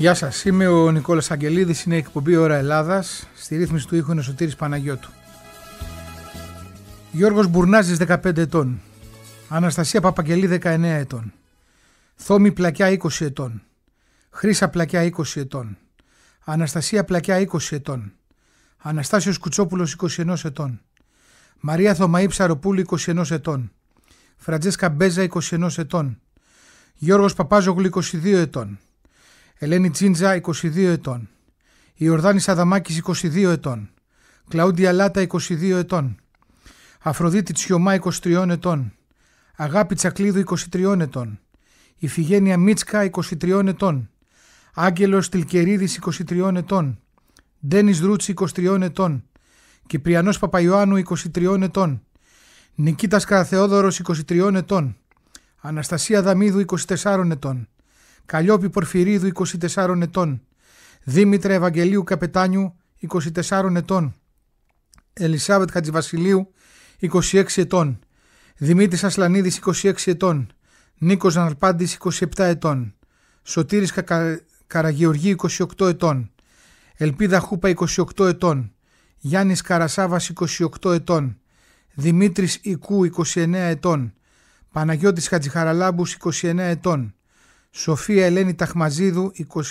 Γεια σας, είμαι ο Νικόλας Αγγελίδης, είναι η εκπομπή Ώρα Ελλάδας, στη ρύθμιση του ήχου είναι ο Σωτήρης Παναγιώτου. Γιώργος Μπουρνάζης 15 ετών, Αναστασία Παπαγγελή 19 ετών, Θόμη Πλακιά 20 ετών, Χρύσα Πλακιά 20 ετών, Αναστασία Πλακιά 20 ετών, Αναστάσιος Κουτσόπουλος 21 ετών, Μαρία Θωμαή Ψαροπούλου 21 ετών, Φραντζέσκα Μπέζα 21 ετών, Γιώργος Παπάζογλου 22 ετών, Ελένη Τζίντζα 22 ετών, Ιορδάνης Αδαμάκης 22 ετών, Κλαούντια Λάτα 22 ετών, Αφροδίτη Τσιωμά 23 ετών, Αγάπη Τσακλίδου 23 ετών, Ιφηγένεια Μίτσκα 23 ετών, Άγγελος Τιλκερίδης 23 ετών, Ντένις Ρούτσι 23 ετών, Κυπριανός Παπαϊωάννου 23 ετών, Νικήτας Καραθεόδωρος 23 ετών, Αναστασία Δαμίδου 24 ετών, Καλλιόπη Πορφυρίδου 24 ετών, Δήμητρα Ευαγγελίου Καπετάνιου 24 ετών, Ελισάβετ Χατζηβασιλείου 26 ετών, Δημήτρης Ασλανίδης 26 ετών, Νίκος Ναρπάντης 27 ετών, Σωτήρης Καραγεωργή 28 ετών, Ελπίδα Χούπα 28 ετών, Γιάννης Καρασάβας 28 ετών, Δημήτρης Ικού 29 ετών, Παναγιώτης Χατζηχαραλάμπους 29 ετών, Σοφία Ελένη Ταχμαζίδου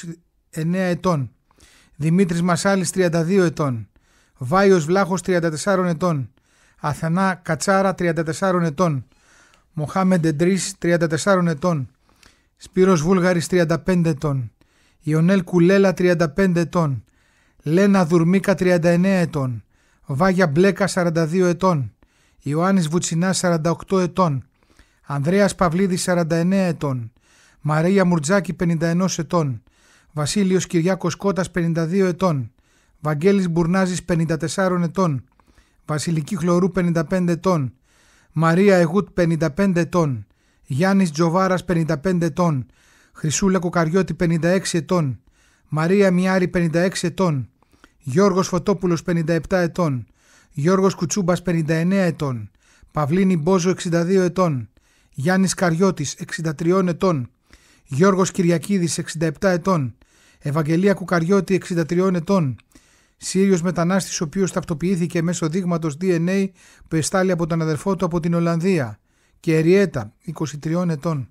29 ετών, Δημήτρης Μασάλης 32 ετών, Βάιος Βλάχος 34 ετών, Αθανά Κατσάρα 34 ετών, Μοχάμεντ Εντρίς 34 ετών, Σπύρος Βούλγαρης 35 ετών, Ιωνέλ Κουλέλα 35 ετών, Λένα Δουρμίκα 39 ετών, Βάγια Μπλέκα 42 ετών, Ιωάννης Βουτσινάς 48 ετών, Ανδρέας Παυλίδης 49 ετών, Μαρία Μουρτζάκη 51 ετών, Βασίλειος Κυριάκος Κώτας 52 ετών, Βαγγέλης Μπουρνάζης 54 ετών, Βασιλική Χλωρού 55 ετών, Μαρία Εγούτ 55 ετών, Γιάννης Τζοβάρας 55 ετών, Χρυσούλα Κοκαριώτη 56 ετών, Μαρία Μιάρη 56 ετών, Γιώργος Φωτόπουλος 57 ετών, Γιώργος Κουτσούμπας 59 ετών, Παυλίνη Μπόζο 62 ετών, Γιάννης Καριώτης 63 ετών, Γιώργος Κυριακίδης 67 ετών, Ευαγγελία Κουκαριώτη 63 ετών, Σύριος μετανάστης ο οποίος ταυτοποιήθηκε μέσω δείγματος DNA που εστάλει από τον αδερφό του από την Ολλανδία, και Εριέτα 23 ετών.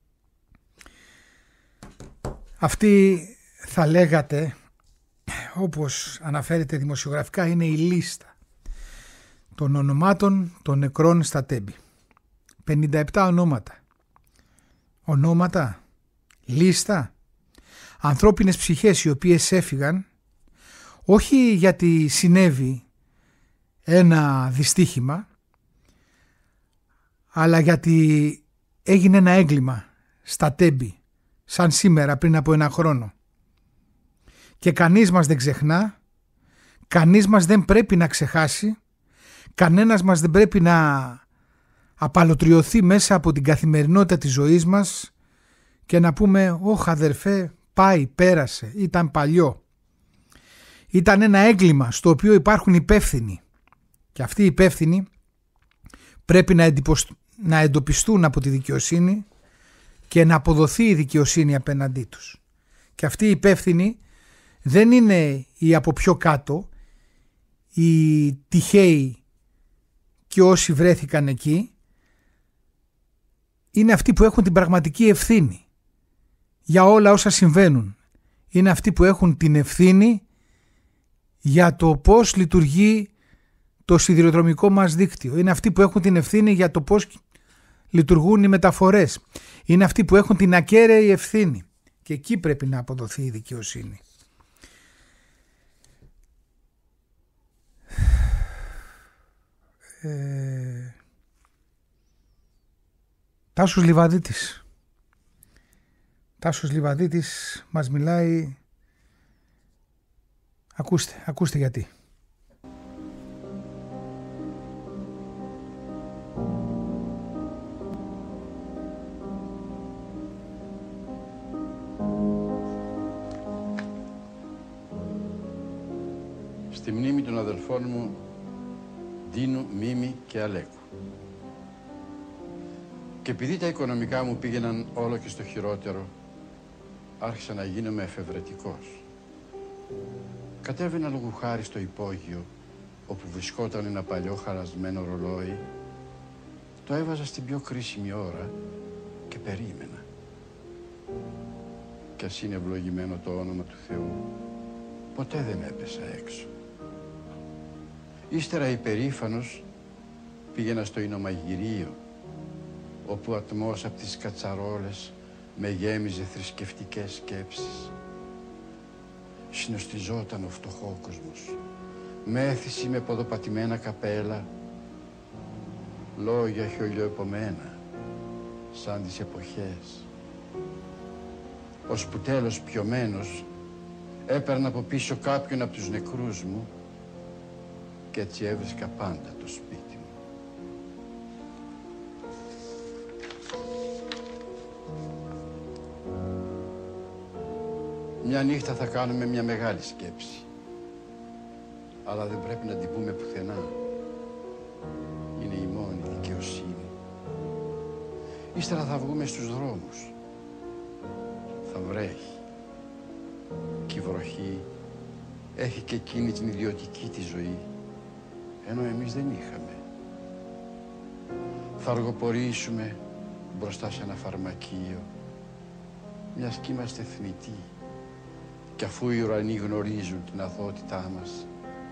Αυτή θα λέγατε, όπως αναφέρεται δημοσιογραφικά, είναι η λίστα των ονομάτων των νεκρών στα Τέμπη. 57 ονόματα. Ονόματα, λίστα, ανθρώπινες ψυχές οι οποίες έφυγαν όχι γιατί συνέβη ένα δυστύχημα, αλλά γιατί έγινε ένα έγκλημα στα Τέμπη, σαν σήμερα πριν από ένα χρόνο. Και κανείς μας δεν ξεχνά, κανείς μας δεν πρέπει να ξεχάσει, κανένας μας δεν πρέπει να απαλωτριωθεί μέσα από την καθημερινότητα της ζωής μας και να πούμε «Ωχ αδερφέ, πάει, πέρασε, ήταν παλιό». Ήταν ένα έγκλημα στο οποίο υπάρχουν υπεύθυνοι και αυτοί οι υπεύθυνοι πρέπει να εντοπιστούν από τη δικαιοσύνη και να αποδοθεί η δικαιοσύνη απέναντί τους. Και αυτοί οι υπεύθυνοι δεν είναι οι από πιο κάτω, οι τυχαίοι και όσοι βρέθηκαν εκεί, είναι αυτοί που έχουν την πραγματική ευθύνη για όλα όσα συμβαίνουν. Είναι αυτοί που έχουν την ευθύνη για το πώς λειτουργεί το σιδηροδρομικό μας δίκτυο. Είναι αυτοί που έχουν την ευθύνη για το πώς λειτουργούν οι μεταφορές. Είναι αυτοί που έχουν την ακέραιη ευθύνη. Και εκεί πρέπει να αποδοθεί η δικαιοσύνη. Τάσος Λιβαδίτης. Τάσος Λιβαδίτης μας μιλάει. Ακούστε γιατί. Στη μνήμη των αδελφών μου Δίνου, Μίμη και Αλέκου. Και επειδή τα οικονομικά μου πήγαιναν όλο και στο χειρότερο, άρχισα να γίνομαι εφευρετικός. Κατέβαινα λόγου χάρη στο υπόγειο, όπου βρισκόταν ένα παλιό χαρασμένο ρολόι, το έβαζα στην πιο κρίσιμη ώρα και περίμενα. Κι ας είναι ευλογημένο το όνομα του Θεού, ποτέ δεν έπεσα έξω. Ύστερα υπερήφανος πήγαινα στο Ινομαγειρίο, όπου ο ατμός από τις κατσαρόλες με γέμιζε θρησκευτικές σκέψεις. Συνοστιζόταν ο φτωχόκοσμος, μέθηση με ποδοπατημένα καπέλα, λόγια χιολιοεπωμένα, σαν τις εποχές. Ώσπου τέλος πιωμένος έπαιρνα από πίσω κάποιον από τους νεκρούς μου και έτσι έβρισκα πάντα το σπίτι μου. Μια νύχτα θα κάνουμε μια μεγάλη σκέψη, αλλά δεν πρέπει να την πούμε πουθενά. Είναι η μόνη δικαιοσύνη. Ύστερα θα βγούμε στους δρόμους. Θα βρέχει. Και η βροχή έχει και εκείνη την ιδιωτική της ζωή, ενώ εμείς δεν είχαμε. Θα αργοπορήσουμε μπροστά σε ένα φαρμακείο, μιας κι είμαστε θνητοί, κι αφού οι ουρανοί γνωρίζουν την αθωότητά μας.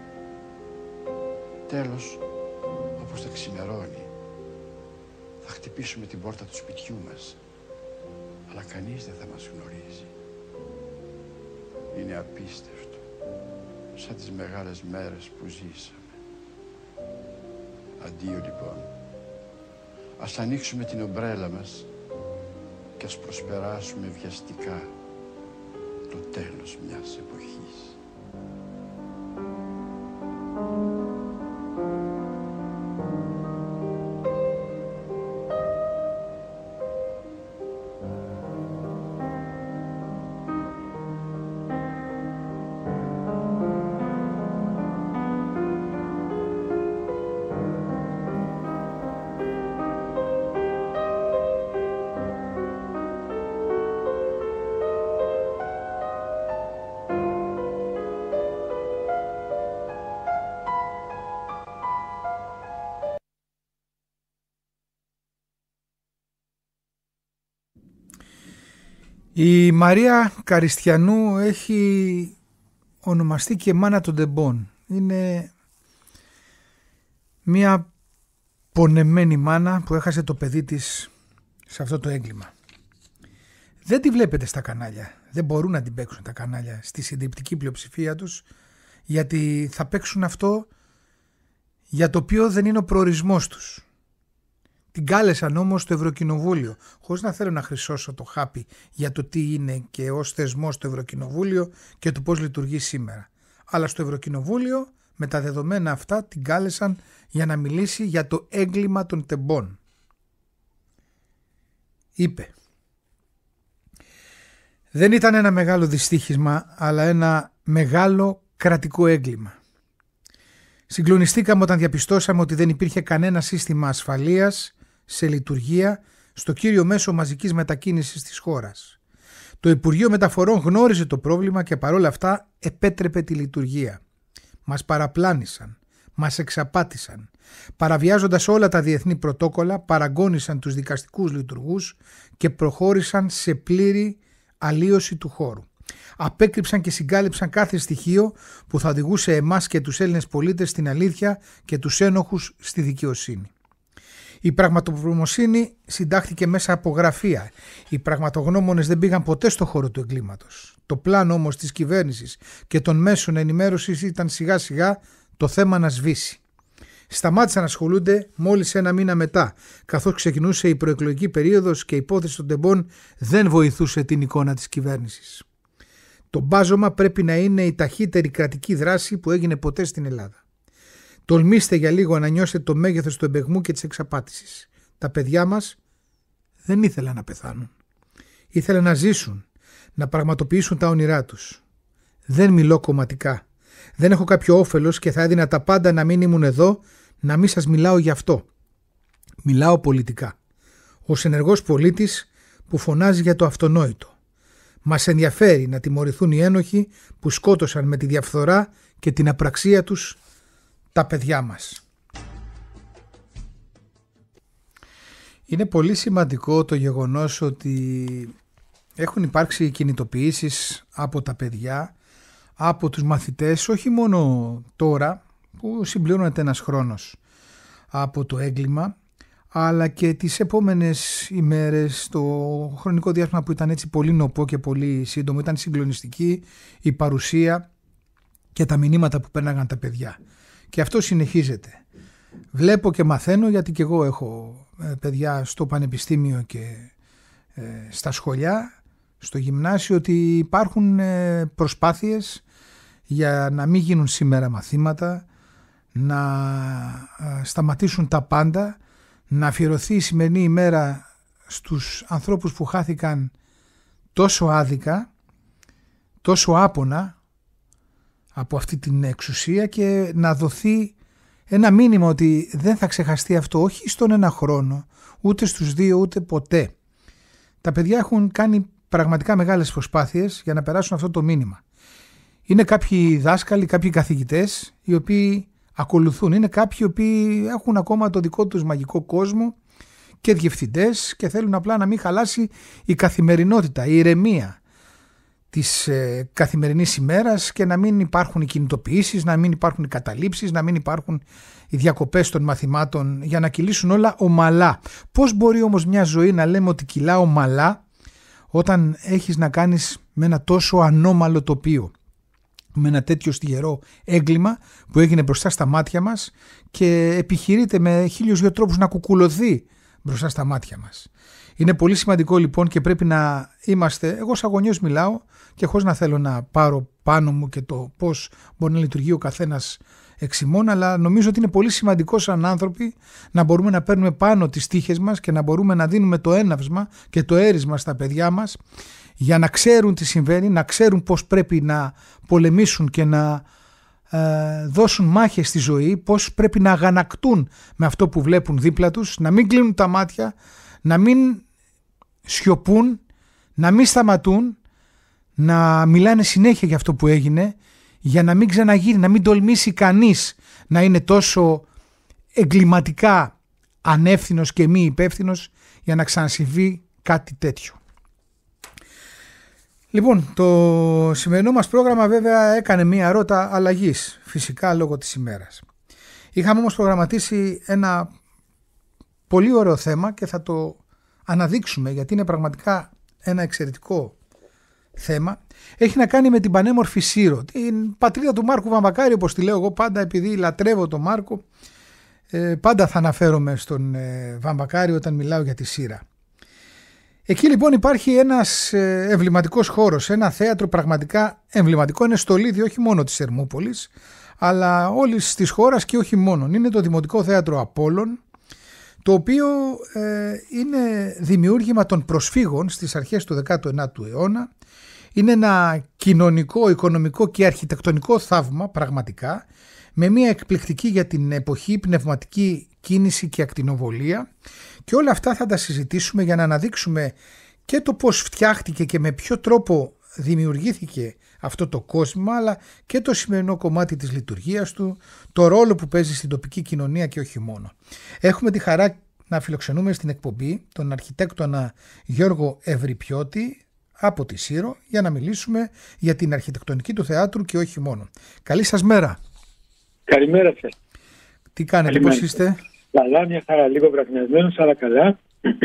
Τέλος, όπως θα ξημερώνει, θα χτυπήσουμε την πόρτα του σπιτιού μας, αλλά κανείς δεν θα μας γνωρίζει. Είναι απίστευτο, σαν τις μεγάλες μέρες που ζήσαμε. Αντίο λοιπόν. Ας ανοίξουμε την ομπρέλα μας και ας προσπεράσουμε βιαστικά το τέλος μιας εποχής. Η Μαρία Καριστιανού έχει ονομαστεί και μάνα των τεμπών. Είναι μια πονεμένη μάνα που έχασε το παιδί της σε αυτό το έγκλημα. Δεν τη βλέπετε στα κανάλια. Δεν μπορούν να την παίξουν τα κανάλια στη συντριπτική πλειοψηφία τους, γιατί θα παίξουν αυτό για το οποίο δεν είναι ο προορισμός τους. Την κάλεσαν όμως στο Ευρωκοινοβούλιο, χωρίς να θέλω να χρυσώσω το χάπι για το τι είναι και ως θεσμός το Ευρωκοινοβούλιο και το πώς λειτουργεί σήμερα. Αλλά στο Ευρωκοινοβούλιο, με τα δεδομένα αυτά, την κάλεσαν για να μιλήσει για το έγκλημα των τεμπών. Είπε: δεν ήταν ένα μεγάλο δυστύχισμα, αλλά ένα μεγάλο κρατικό έγκλημα. Συγκλονιστήκαμε όταν διαπιστώσαμε ότι δεν υπήρχε κανένα σύστημα ασφαλείας σε λειτουργία στο κύριο μέσο μαζικής μετακίνησης της χώρας. Το Υπουργείο Μεταφορών γνώριζε το πρόβλημα και παρόλα αυτά επέτρεπε τη λειτουργία. Μας παραπλάνησαν, μας εξαπάτησαν. Παραβιάζοντας όλα τα διεθνή πρωτόκολλα, παραγκώνησαν τους δικαστικούς λειτουργούς και προχώρησαν σε πλήρη αλλίωση του χώρου. Απέκρυψαν και συγκάλυψαν κάθε στοιχείο που θα οδηγούσε εμάς και τους Έλληνες πολίτες στην αλήθεια και τους ένοχους στη δικαιοσύνη. Η πραγματογνωμοσύνη συντάχθηκε μέσα από γραφεία. Οι πραγματογνώμονες δεν πήγαν ποτέ στο χώρο του εγκλήματος. Το πλάνο όμως της κυβέρνησης και των μέσων ενημέρωσης ήταν σιγά σιγά το θέμα να σβήσει. Σταμάτησαν να ασχολούνται μόλις ένα μήνα μετά, καθώς ξεκινούσε η προεκλογική περίοδος και η υπόθεση των τεμπών δεν βοηθούσε την εικόνα της κυβέρνησης. Το μπάζωμα πρέπει να είναι η ταχύτερη κρατική δράση που έγινε ποτέ στην Ελλάδα. Τολμήστε για λίγο να νιώσετε το μέγεθος του εμπεγμού και της εξαπάτησης. Τα παιδιά μας δεν ήθελαν να πεθάνουν. Ήθελαν να ζήσουν, να πραγματοποιήσουν τα όνειρά τους. Δεν μιλώ κομματικά. Δεν έχω κάποιο όφελος και θα έδινα τα πάντα να μην ήμουν εδώ, να μην σας μιλάω γι' αυτό. Μιλάω πολιτικά. Ως ενεργός πολίτης που φωνάζει για το αυτονόητο. Μας ενδιαφέρει να τιμωρηθούν οι ένοχοι που σκότωσαν με τη διαφθορά και την απραξία τους τα παιδιά μας. Είναι πολύ σημαντικό το γεγονός ότι έχουν υπάρξει κινητοποιήσεις από τα παιδιά, από τους μαθητές, όχι μόνο τώρα που συμπληρώνεται ένας χρόνος από το έγκλημα, αλλά και τις επόμενες ημέρες, το χρονικό διάστημα που ήταν έτσι πολύ νοπό και πολύ σύντομο. Ήταν συγκλονιστική η παρουσία και τα μηνύματα που πέρναγαν τα παιδιά. Και αυτό συνεχίζεται. Βλέπω και μαθαίνω, γιατί και εγώ έχω παιδιά στο πανεπιστήμιο και στα σχολιά, στο γυμνάσιο, ότι υπάρχουν προσπάθειες για να μην γίνουν σήμερα μαθήματα, να σταματήσουν τα πάντα, να αφιερωθεί η σημερινή ημέρα στους ανθρώπους που χάθηκαν τόσο άδικα, τόσο άπονα από αυτή την εξουσία, και να δοθεί ένα μήνυμα ότι δεν θα ξεχαστεί αυτό, όχι στον ένα χρόνο, ούτε στους δύο, ούτε ποτέ. Τα παιδιά έχουν κάνει πραγματικά μεγάλες προσπάθειες για να περάσουν αυτό το μήνυμα. Είναι κάποιοι δάσκαλοι, κάποιοι καθηγητές οι οποίοι ακολουθούν. Είναι κάποιοι οι οποίοι έχουν ακόμα το δικό τους μαγικό κόσμο και διευθυντές και θέλουν απλά να μην χαλάσει η καθημερινότητα, η ηρεμία της καθημερινής ημέρας και να μην υπάρχουν οι κινητοποιήσεις, να μην υπάρχουν οι καταλήψεις, να μην υπάρχουν οι διακοπές των μαθημάτων, για να κυλήσουν όλα ομαλά. Πώς μπορεί όμως μια ζωή να λέμε ότι κυλά ομαλά όταν έχεις να κάνεις με ένα τόσο ανώμαλο τοπίο, με ένα τέτοιο στιγερό έγκλημα που έγινε μπροστά στα μάτια μας και επιχειρείται με 1002 τρόπους να κουκουλωθεί μπροστά στα μάτια μας. Είναι πολύ σημαντικό λοιπόν και πρέπει να είμαστε, εγώ σαν γονιός μιλάω και χωρίς να θέλω να πάρω πάνω μου και το πώς μπορεί να λειτουργεί ο καθένας εξ ημών, αλλά νομίζω ότι είναι πολύ σημαντικό σαν άνθρωποι να μπορούμε να παίρνουμε πάνω τις τύχες μας και να μπορούμε να δίνουμε το έναυσμα και το έρισμα στα παιδιά μας, για να ξέρουν τι συμβαίνει, να ξέρουν πώς πρέπει να πολεμήσουν και να δώσουν μάχες στη ζωή, πώς πρέπει να αγανακτούν με αυτό που βλέπουν δίπλα τους, να μην κλείνουν τα μάτια, να μην σιωπούν, να μην σταματούν, να μιλάνε συνέχεια για αυτό που έγινε, για να μην ξαναγίνει, να μην τολμήσει κανείς να είναι τόσο εγκληματικά ανεύθυνος και μη υπεύθυνος για να ξανασυμβεί κάτι τέτοιο. Λοιπόν, το σημερινό μας πρόγραμμα βέβαια έκανε μία ρότα αλλαγής, φυσικά λόγω της ημέρας. Είχαμε όμως προγραμματίσει ένα πολύ ωραίο θέμα και θα το αναδείξουμε, γιατί είναι πραγματικά ένα εξαιρετικό θέμα. Έχει να κάνει με την πανέμορφη Σύρο, την πατρίδα του Μάρκου Βαμβακάρη, όπως τη λέω εγώ πάντα, επειδή λατρεύω τον Μάρκο. Πάντα θα αναφέρομαι στον Βαμβακάρη όταν μιλάω για τη Σύρα. Εκεί λοιπόν υπάρχει ένας εμβληματικός χώρος, ένα θέατρο πραγματικά εμβληματικό. Είναι στολίδι όχι μόνο της Ερμούπολης, αλλά όλης της χώρας και όχι μόνο. Είναι το Δημοτικό Θέατρο Απόλλων, το οποίο είναι δημιούργημα των προσφύγων στις αρχές του 19ου αιώνα. Είναι ένα κοινωνικό, οικονομικό και αρχιτεκτονικό θαύμα πραγματικά, με μια εκπληκτική για την εποχή πνευματική κίνηση και ακτινοβολία, και όλα αυτά θα τα συζητήσουμε για να αναδείξουμε και το πώς φτιάχτηκε και με ποιο τρόπο δημιουργήθηκε αυτό το κόσμο, αλλά και το σημερινό κομμάτι της λειτουργίας του, το ρόλο που παίζει στην τοπική κοινωνία και όχι μόνο. Έχουμε τη χαρά να φιλοξενούμε στην εκπομπή τον αρχιτέκτονα Γιώργο Ευρυπιώτη από τη Σύρο, για να μιλήσουμε για την αρχιτεκτονική του θεάτρου και όχι μόνο. Καλή σας μέρα. Καλημέρα σας. Τι κάνετε, πώς είστε? Καλά, μια χαρά, λίγο βραχνιασμένος, αλλά καλά.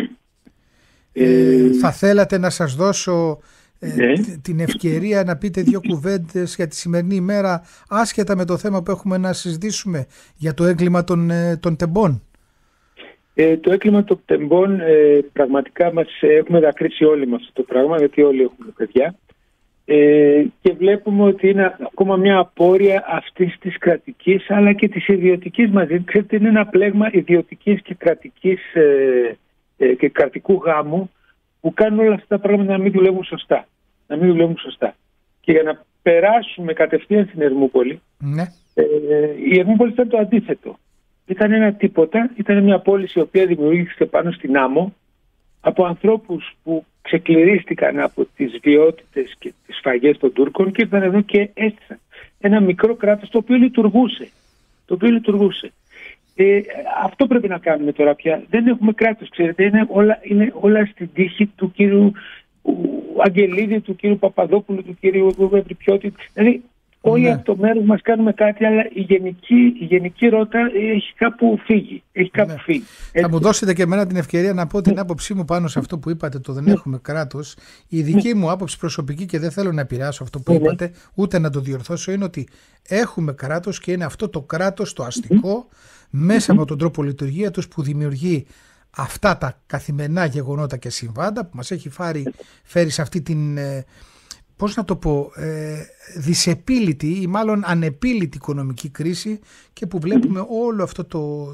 Θα θέλατε να σας δώσω την ευκαιρία να πείτε δύο κουβέντες για τη σημερινή ημέρα, άσχετα με το θέμα που έχουμε να συζητήσουμε, για το έγκλημα των τεμπών? Το έγκλημα των τεμπών πραγματικά μας έχουμε δακρύσει όλοι μας το πράγμα, γιατί όλοι έχουμε παιδιά. Και βλέπουμε ότι είναι ακόμα μια απόρρεια αυτής της κρατικής αλλά και της ιδιωτικής μαζί. Ξέρετε, είναι ένα πλέγμα ιδιωτικής και κρατικής και κρατικού γάμου που κάνουν όλα αυτά τα πράγματα να μην δουλεύουν σωστά. Και για να περάσουμε κατευθείαν στην Ερμούπολη, η Ερμούπολη ήταν το αντίθετο. Ήταν ένα τίποτα, ήταν μια πόλη η οποία δημιουργήθηκε πάνω στην άμμο από ανθρώπους που ξεκληρίστηκαν από τις βιότητες και τις σφαγές των Τούρκων και ήρθαν εδώ και έστησαν ένα μικρό κράτος το οποίο λειτουργούσε. Αυτό πρέπει να κάνουμε τώρα πια. Δεν έχουμε κράτος, ξέρετε, είναι όλα στην τύχη του κύριου Αγγελίδη, του κύριου Παπαδόπουλου, του κύριου Ευρυπιώτη. Δηλαδή όλοι από το μέρος μας κάνουμε κάτι, αλλά η γενική ρότα έχει κάπου φύγει. Θα μου δώσετε και εμένα την ευκαιρία να πω την άποψή μου πάνω σε αυτό που είπατε, το δεν έχουμε κράτος. Η δική μου άποψη προσωπική, και δεν θέλω να επηρεάσω αυτό που είπατε, ούτε να το διορθώσω, είναι ότι έχουμε κράτος και είναι αυτό το κράτος το αστικό, μέσα από τον τρόπο λειτουργία τους, που δημιουργεί αυτά τα καθημερινά γεγονότα και συμβάντα που μας έχει φέρει σε αυτή την, πώς να το πω, δυσεπίλητη ή μάλλον ανεπίλητη οικονομική κρίση, και που βλέπουμε όλο αυτό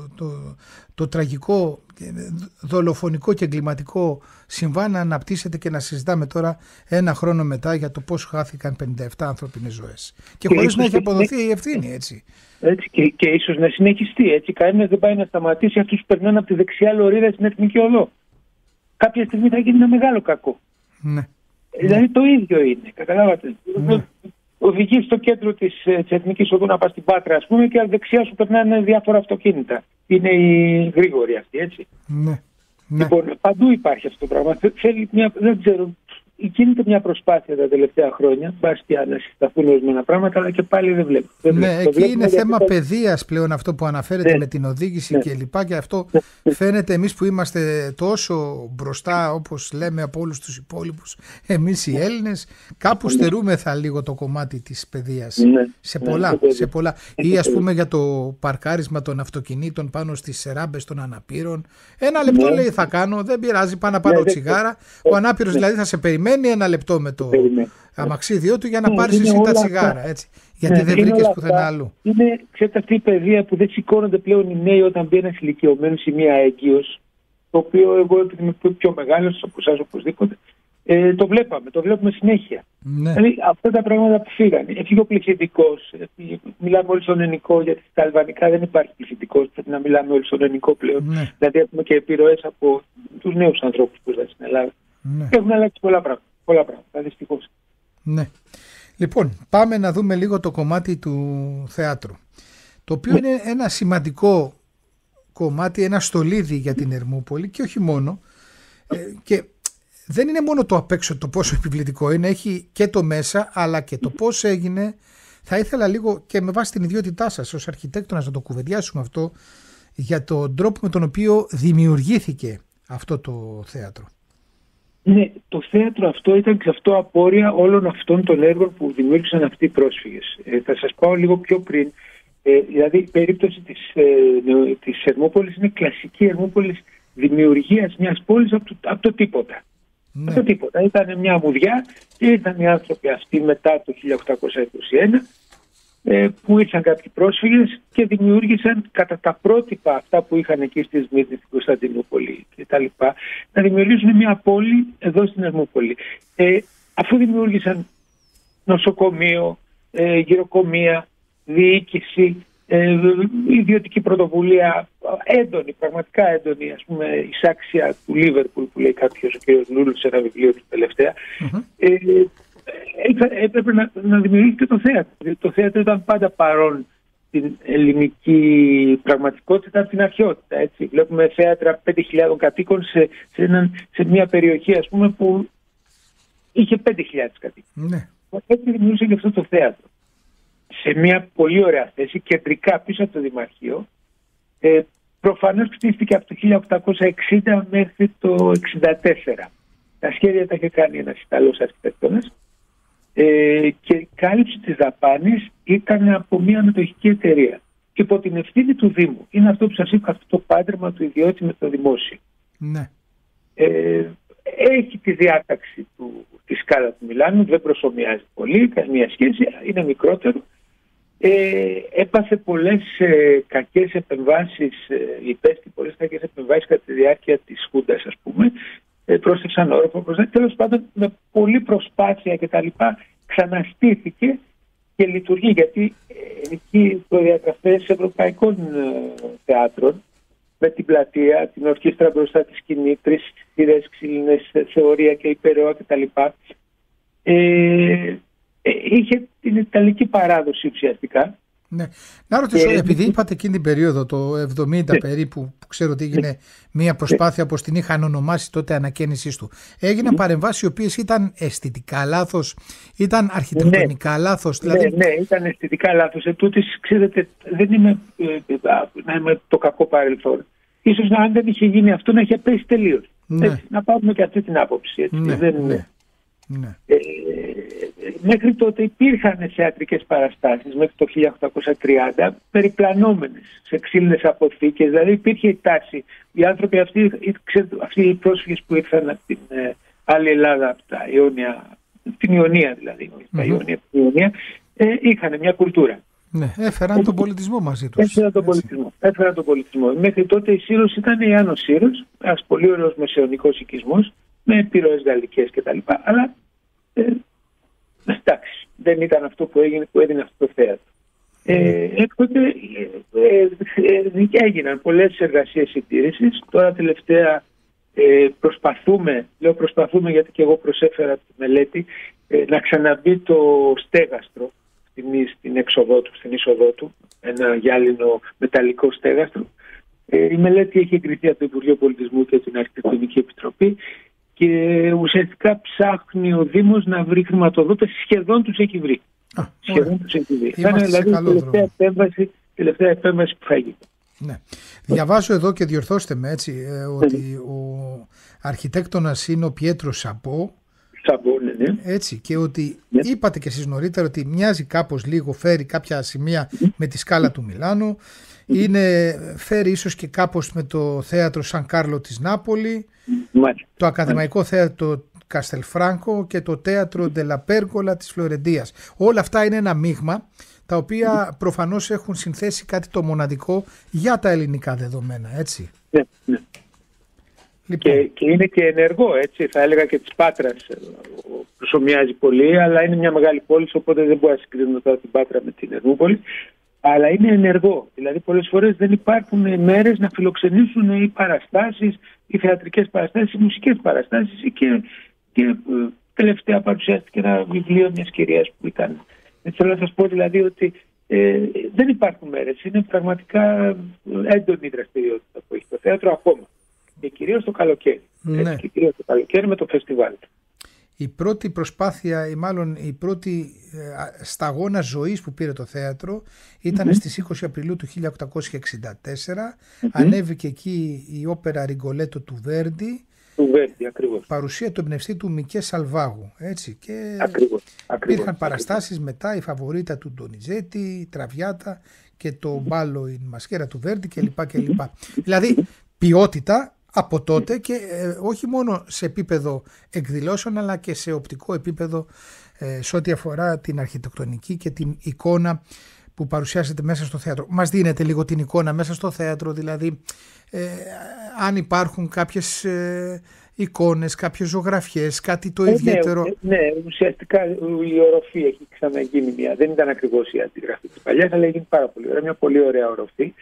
το τραγικό, δολοφονικό και εγκληματικό συμβάν να αναπτύσσεται και να συζητάμε τώρα ένα χρόνο μετά για το πώς χάθηκαν 57 ανθρώπινες ζωές και χωρίς να έχει αποδοθεί η ευθύνη, έτσι. Έτσι, και ίσως να συνεχιστεί. Έτσι, κανένας δεν πάει να σταματήσει αυτούς που περνάνε από τη δεξιά λωρίδα στην Εθνική Οδό. Κάποια στιγμή θα γίνει ένα μεγάλο κακό. Ναι. Δηλαδή το ίδιο είναι, καταλάβατε. Ναι. Οδηγείς στο κέντρο της Εθνικής Οδού να πας στην Πάτρα, ας πούμε, και δεξιά σου περνάνε διάφορα αυτοκίνητα. Είναι οι γρήγοροι αυτοί, έτσι. Ναι. Λοιπόν, παντού υπάρχει αυτό το πράγμα. Θέλει δεν ξέρω, γίνεται μια προσπάθεια τα τελευταία χρόνια, μπας και να συσταθούν ορισμένα πράγματα, αλλά και πάλι δεν βλέπω. Εκεί είναι θέμα παιδείας πλέον αυτό που αναφέρεται, με την οδήγηση και λοιπά, και αυτό φαίνεται εμείς που είμαστε τόσο μπροστά, όπως λέμε, από όλους τους υπόλοιπους, εμείς οι Έλληνες, κάπου στερούμεθα λίγο το κομμάτι της παιδείας. Σε πολλά. Ή ας πούμε για το παρκάρισμα των αυτοκινήτων πάνω στις ράμπες των αναπήρων. Ένα λεπτό λέει θα κάνω, δεν πειράζει, πάω να πάρω τσιγάρα. Ο ανάπηρος δηλαδή θα σε περιμένει ένα λεπτό με το αμαξίδιό του για να πάρεις εσύ τα τσιγάρα, έτσι. Γιατί δεν βρήκες πουθενά αλλού. Είναι, ξέρετε, αυτή η παιδεία που δεν σηκώνονται πλέον οι νέοι όταν μπει ένας ηλικιωμένος ή μία έγκυος, το οποίο εγώ, επειδή είμαι πιο μεγάλος από εσάς οπωσδήποτε, το βλέπουμε συνέχεια. Ναι. Δηλαδή αυτά τα πράγματα που φύγανε. Έφυγε ο πληθυντικός. Μιλάμε όλοι στον ελληνικό, γιατί στα αλβανικά δεν υπάρχει πληθυντικός. Πρέπει να μιλάμε όλοι στον ελληνικό πλέον. Ναι. Δηλαδή έχουμε και επιρροές από τους νέους ανθρώπους που ήρθαν στην Ελλάδα. Ναι. Έχουν αλλάξει πολλά πράγματα, δυστυχώς. Ναι. Λοιπόν, πάμε να δούμε λίγο το κομμάτι του θεάτρου, το οποίο είναι ένα σημαντικό κομμάτι, ένα στολίδι για την Ερμούπολη, και όχι μόνο. Και δεν είναι μόνο το απ' έξω το πόσο επιβλητικό είναι, έχει και το μέσα, αλλά και το πώς έγινε. Θα ήθελα λίγο, και με βάση την ιδιότητά σας ως αρχιτέκτονας, να το κουβεντιάσουμε αυτό, για τον τρόπο με τον οποίο δημιουργήθηκε αυτό το θέατρο. Ναι, το θέατρο αυτό ήταν και αυτό απόρρια όλων αυτών των έργων που δημιούργησαν αυτοί οι πρόσφυγες. Θα σας πάω λίγο πιο πριν. Δηλαδή η περίπτωση της Ερμούπολης είναι κλασική Ερμούπολης δημιουργίας μιας πόλης από το τίποτα. Ναι. Από το τίποτα. Ήταν μια αμμουδιά και ήταν οι άνθρωποι αυτοί μετά το 1821 που ήρθαν κάποιοι πρόσφυγες και δημιούργησαν κατά τα πρότυπα αυτά που είχαν εκεί στη Σμύρνη, στην Κωνσταντινούπολη κτλ. Να δημιουργήσουν μια πόλη εδώ στην Ερμούπολη. Αφού δημιούργησαν νοσοκομείο, γυροκομεία, διοίκηση, ιδιωτική πρωτοβουλία έντονη, πραγματικά έντονη, ας πούμε εισάξια του Λίβερπουλ που λέει κάποιος, ο κ. Λούλου σε ένα βιβλίο του τελευταία, έπρεπε να δημιουργήσει και το θέατρο. Το θέατρο ήταν πάντα παρόν στην ελληνική πραγματικότητα από την αρχαιότητα. Έτσι. Βλέπουμε θέατρα 5.000 κατοίκων σε μια περιοχή, ας πούμε, που είχε 5.000 κατοίκους. Ναι. Έτσι δημιούργησε και αυτό το θέατρο. Σε μια πολύ ωραία θέση, κεντρικά πίσω από το Δημαρχείο. Προφανώς κτίστηκε από το 1860 μέχρι το 1964. Τα σχέδια τα είχε κάνει ένας Ιταλός αρχιτέκτονας και η κάλυψη της δαπάνης ήταν από μια μετοχική εταιρεία. Και υπό την ευθύνη του Δήμου. Είναι αυτό που σας είπα, αυτό το πάντρεμα του ιδιώτη με το δημόσιο. Ναι. Έχει τη διάταξη τη σκάλα του Μιλάνου, δεν προσωμιάζει πολύ, καμία σχέση, είναι μικρότερο. Έπαθε πολλές κακές επεμβάσεις, υπέστη πολλές κακές επεμβάσεις κατά τη διάρκεια της Χούντας, ας πούμε. Πρόσθεσαν όροφο, τέλος πάντων με πολλή προσπάθεια κτλ. Ξαναστήθηκε και λειτουργεί, γιατί εκεί προδιαγραφές ευρωπαϊκών θεάτρων με την πλατεία, την ορχήστρα μπροστά τη σκηνή, 3 σειρές ξύλινες, θεωρία και υπεραιώα κτλ. Είχε την Ιταλική παράδοση ουσιαστικά. Ναι. Να ρωτήσω, επειδή είπατε εκείνη την περίοδο, το 70 περίπου, που ξέρω ότι έγινε μία προσπάθεια, όπως την είχαν ονομάσει τότε, ανακαίνισής του. Έγιναν παρεμβάσεις οι οποίες ήταν αισθητικά λάθος, ήταν αρχιτεκτονικά λάθος. Δηλαδή... Ναι, ήταν αισθητικά λάθος. Ετούτοις, ξέρετε, δεν είμαι να είμαι το κακό παρελθόν. Ίσως αν δεν είχε γίνει αυτό να είχε πέσει τελείως. Ναι. Να πάρουμε και αυτή την άποψη. Έτσι. Ναι. Μέχρι τότε υπήρχαν θεατρικές παραστάσεις μέχρι το 1830 περιπλανόμενες σε ξύλινες αποθήκες, δηλαδή υπήρχε η τάση. Οι άνθρωποι αυτοί οι πρόσφυγες που ήρθαν από την άλλη Ελλάδα, από τα Ιόνια, την Ιωνία δηλαδή, τα Ιόνια, είχαν μια κουλτούρα. Ναι, έφεραν τον πολιτισμό μαζί τους. Έφεραν τον πολιτισμό. Μέχρι τότε η Σύρος ήταν η Άνω Σύρος, ένας πολύ ωραίος μεσαιωνικός οικισμός, με επιρροές γαλλικές κτλ. Αλλά εντάξει, δεν ήταν αυτό που έδινε αυτό το θέατρο. Έκτοτε έγιναν πολλές εργασίες συντήρησης. Τώρα τελευταία προσπαθούμε γιατί και εγώ προσέφερα τη μελέτη, να ξαναμπεί το στέγαστρο στην έξοδό του, στην είσοδό του, ένα γυάλινο μεταλλικό στέγαστρο. Η μελέτη έχει εγκριθεί από το Υπουργείο Πολιτισμού και την Αρχιτεκτονική Επιτροπή και ουσιαστικά ψάχνει ο Δήμος να βρει χρηματοδότηση, σχεδόν τους έχει βρει. Θα είναι δηλαδή η τελευταία επέμβαση που θα γίνει. Ναι. Διαβάζω εδώ και διορθώστε με έτσι, ότι ο αρχιτέκτονας είναι ο Πιέτρο Σαμπό. Ναι. Έτσι, και ότι είπατε και εσείς νωρίτερα ότι μοιάζει κάπως λίγο, φέρει κάποια σημεία με τη σκάλα του Μιλάνου, φέρει ίσως και κάπως με το θέατρο Σαν Κάρλο της Νάπολη, το ακαδημαϊκό θέατρο Καστελφράνκο και το θέατρο Ντελαπέργολα της Φλωρεντίας. Όλα αυτά είναι ένα μείγμα, τα οποία προφανώς έχουν συνθέσει κάτι το μοναδικό για τα ελληνικά δεδομένα, έτσι. Ναι. Λοιπόν. Και είναι και ενεργό, έτσι, θα έλεγα και της Πάτρας προσομοιάζει πολύ, αλλά είναι μια μεγάλη πόλη, οπότε δεν μπορεί να συγκρίνουμε τώρα την Πάτρα με την Ερνούπολη, αλλά είναι ενεργό. Δηλαδή πολλές φορές δεν υπάρχουν μέρες να φιλοξενήσουν οι παραστάσεις, οι θεατρικές παραστάσεις, οι μουσικές παραστάσεις και τελευταία παρουσιάστηκε ένα βιβλίο μιας κυρίας που ήταν. Θέλω να σας πω δηλαδή ότι δεν υπάρχουν μέρες, είναι πραγματικά έντονη η δραστηριότητα που έχει το θέατρο ακόμα. Και κυρίως το καλοκαίρι. Ναι. Και κυρίως το καλοκαίρι με το φεστιβάλ. Η πρώτη προσπάθεια, ή μάλλον η πρώτη σταγόνα ζωής που πήρε το θέατρο ήταν στις 20 Απριλίου του 1864. Ανέβηκε εκεί η όπερα Ριγκολέτο του Βέρντι. Ακριβώς. Παρουσία του εμπνευστή του Μικέ Σαλβάγου. Έτσι, και υπήρχαν παραστάσεις μετά, η Φαβορίτα του Ντονιζέτη, η Τραβιάτα και το Μπάλο η Μασκέρα του Βέρντι κλπ. Δηλαδή ποιότητα από τότε και όχι μόνο σε επίπεδο εκδηλώσεων αλλά και σε οπτικό επίπεδο σε ό,τι αφορά την αρχιτεκτονική και την εικόνα που παρουσιάζεται μέσα στο θέατρο. Μας δίνετε λίγο την εικόνα μέσα στο θέατρο, δηλαδή αν υπάρχουν κάποιες εικόνες, κάποιες ζωγραφιές, κάτι το ιδιαίτερο. Ναι, ουσιαστικά η οροφή έχει ξαναγίνει μια. Δεν ήταν ακριβώς η αντιγραφή της παλιάς, αλλά έγινε πάρα πολύ ωραία, μια πολύ ωραία οροφή.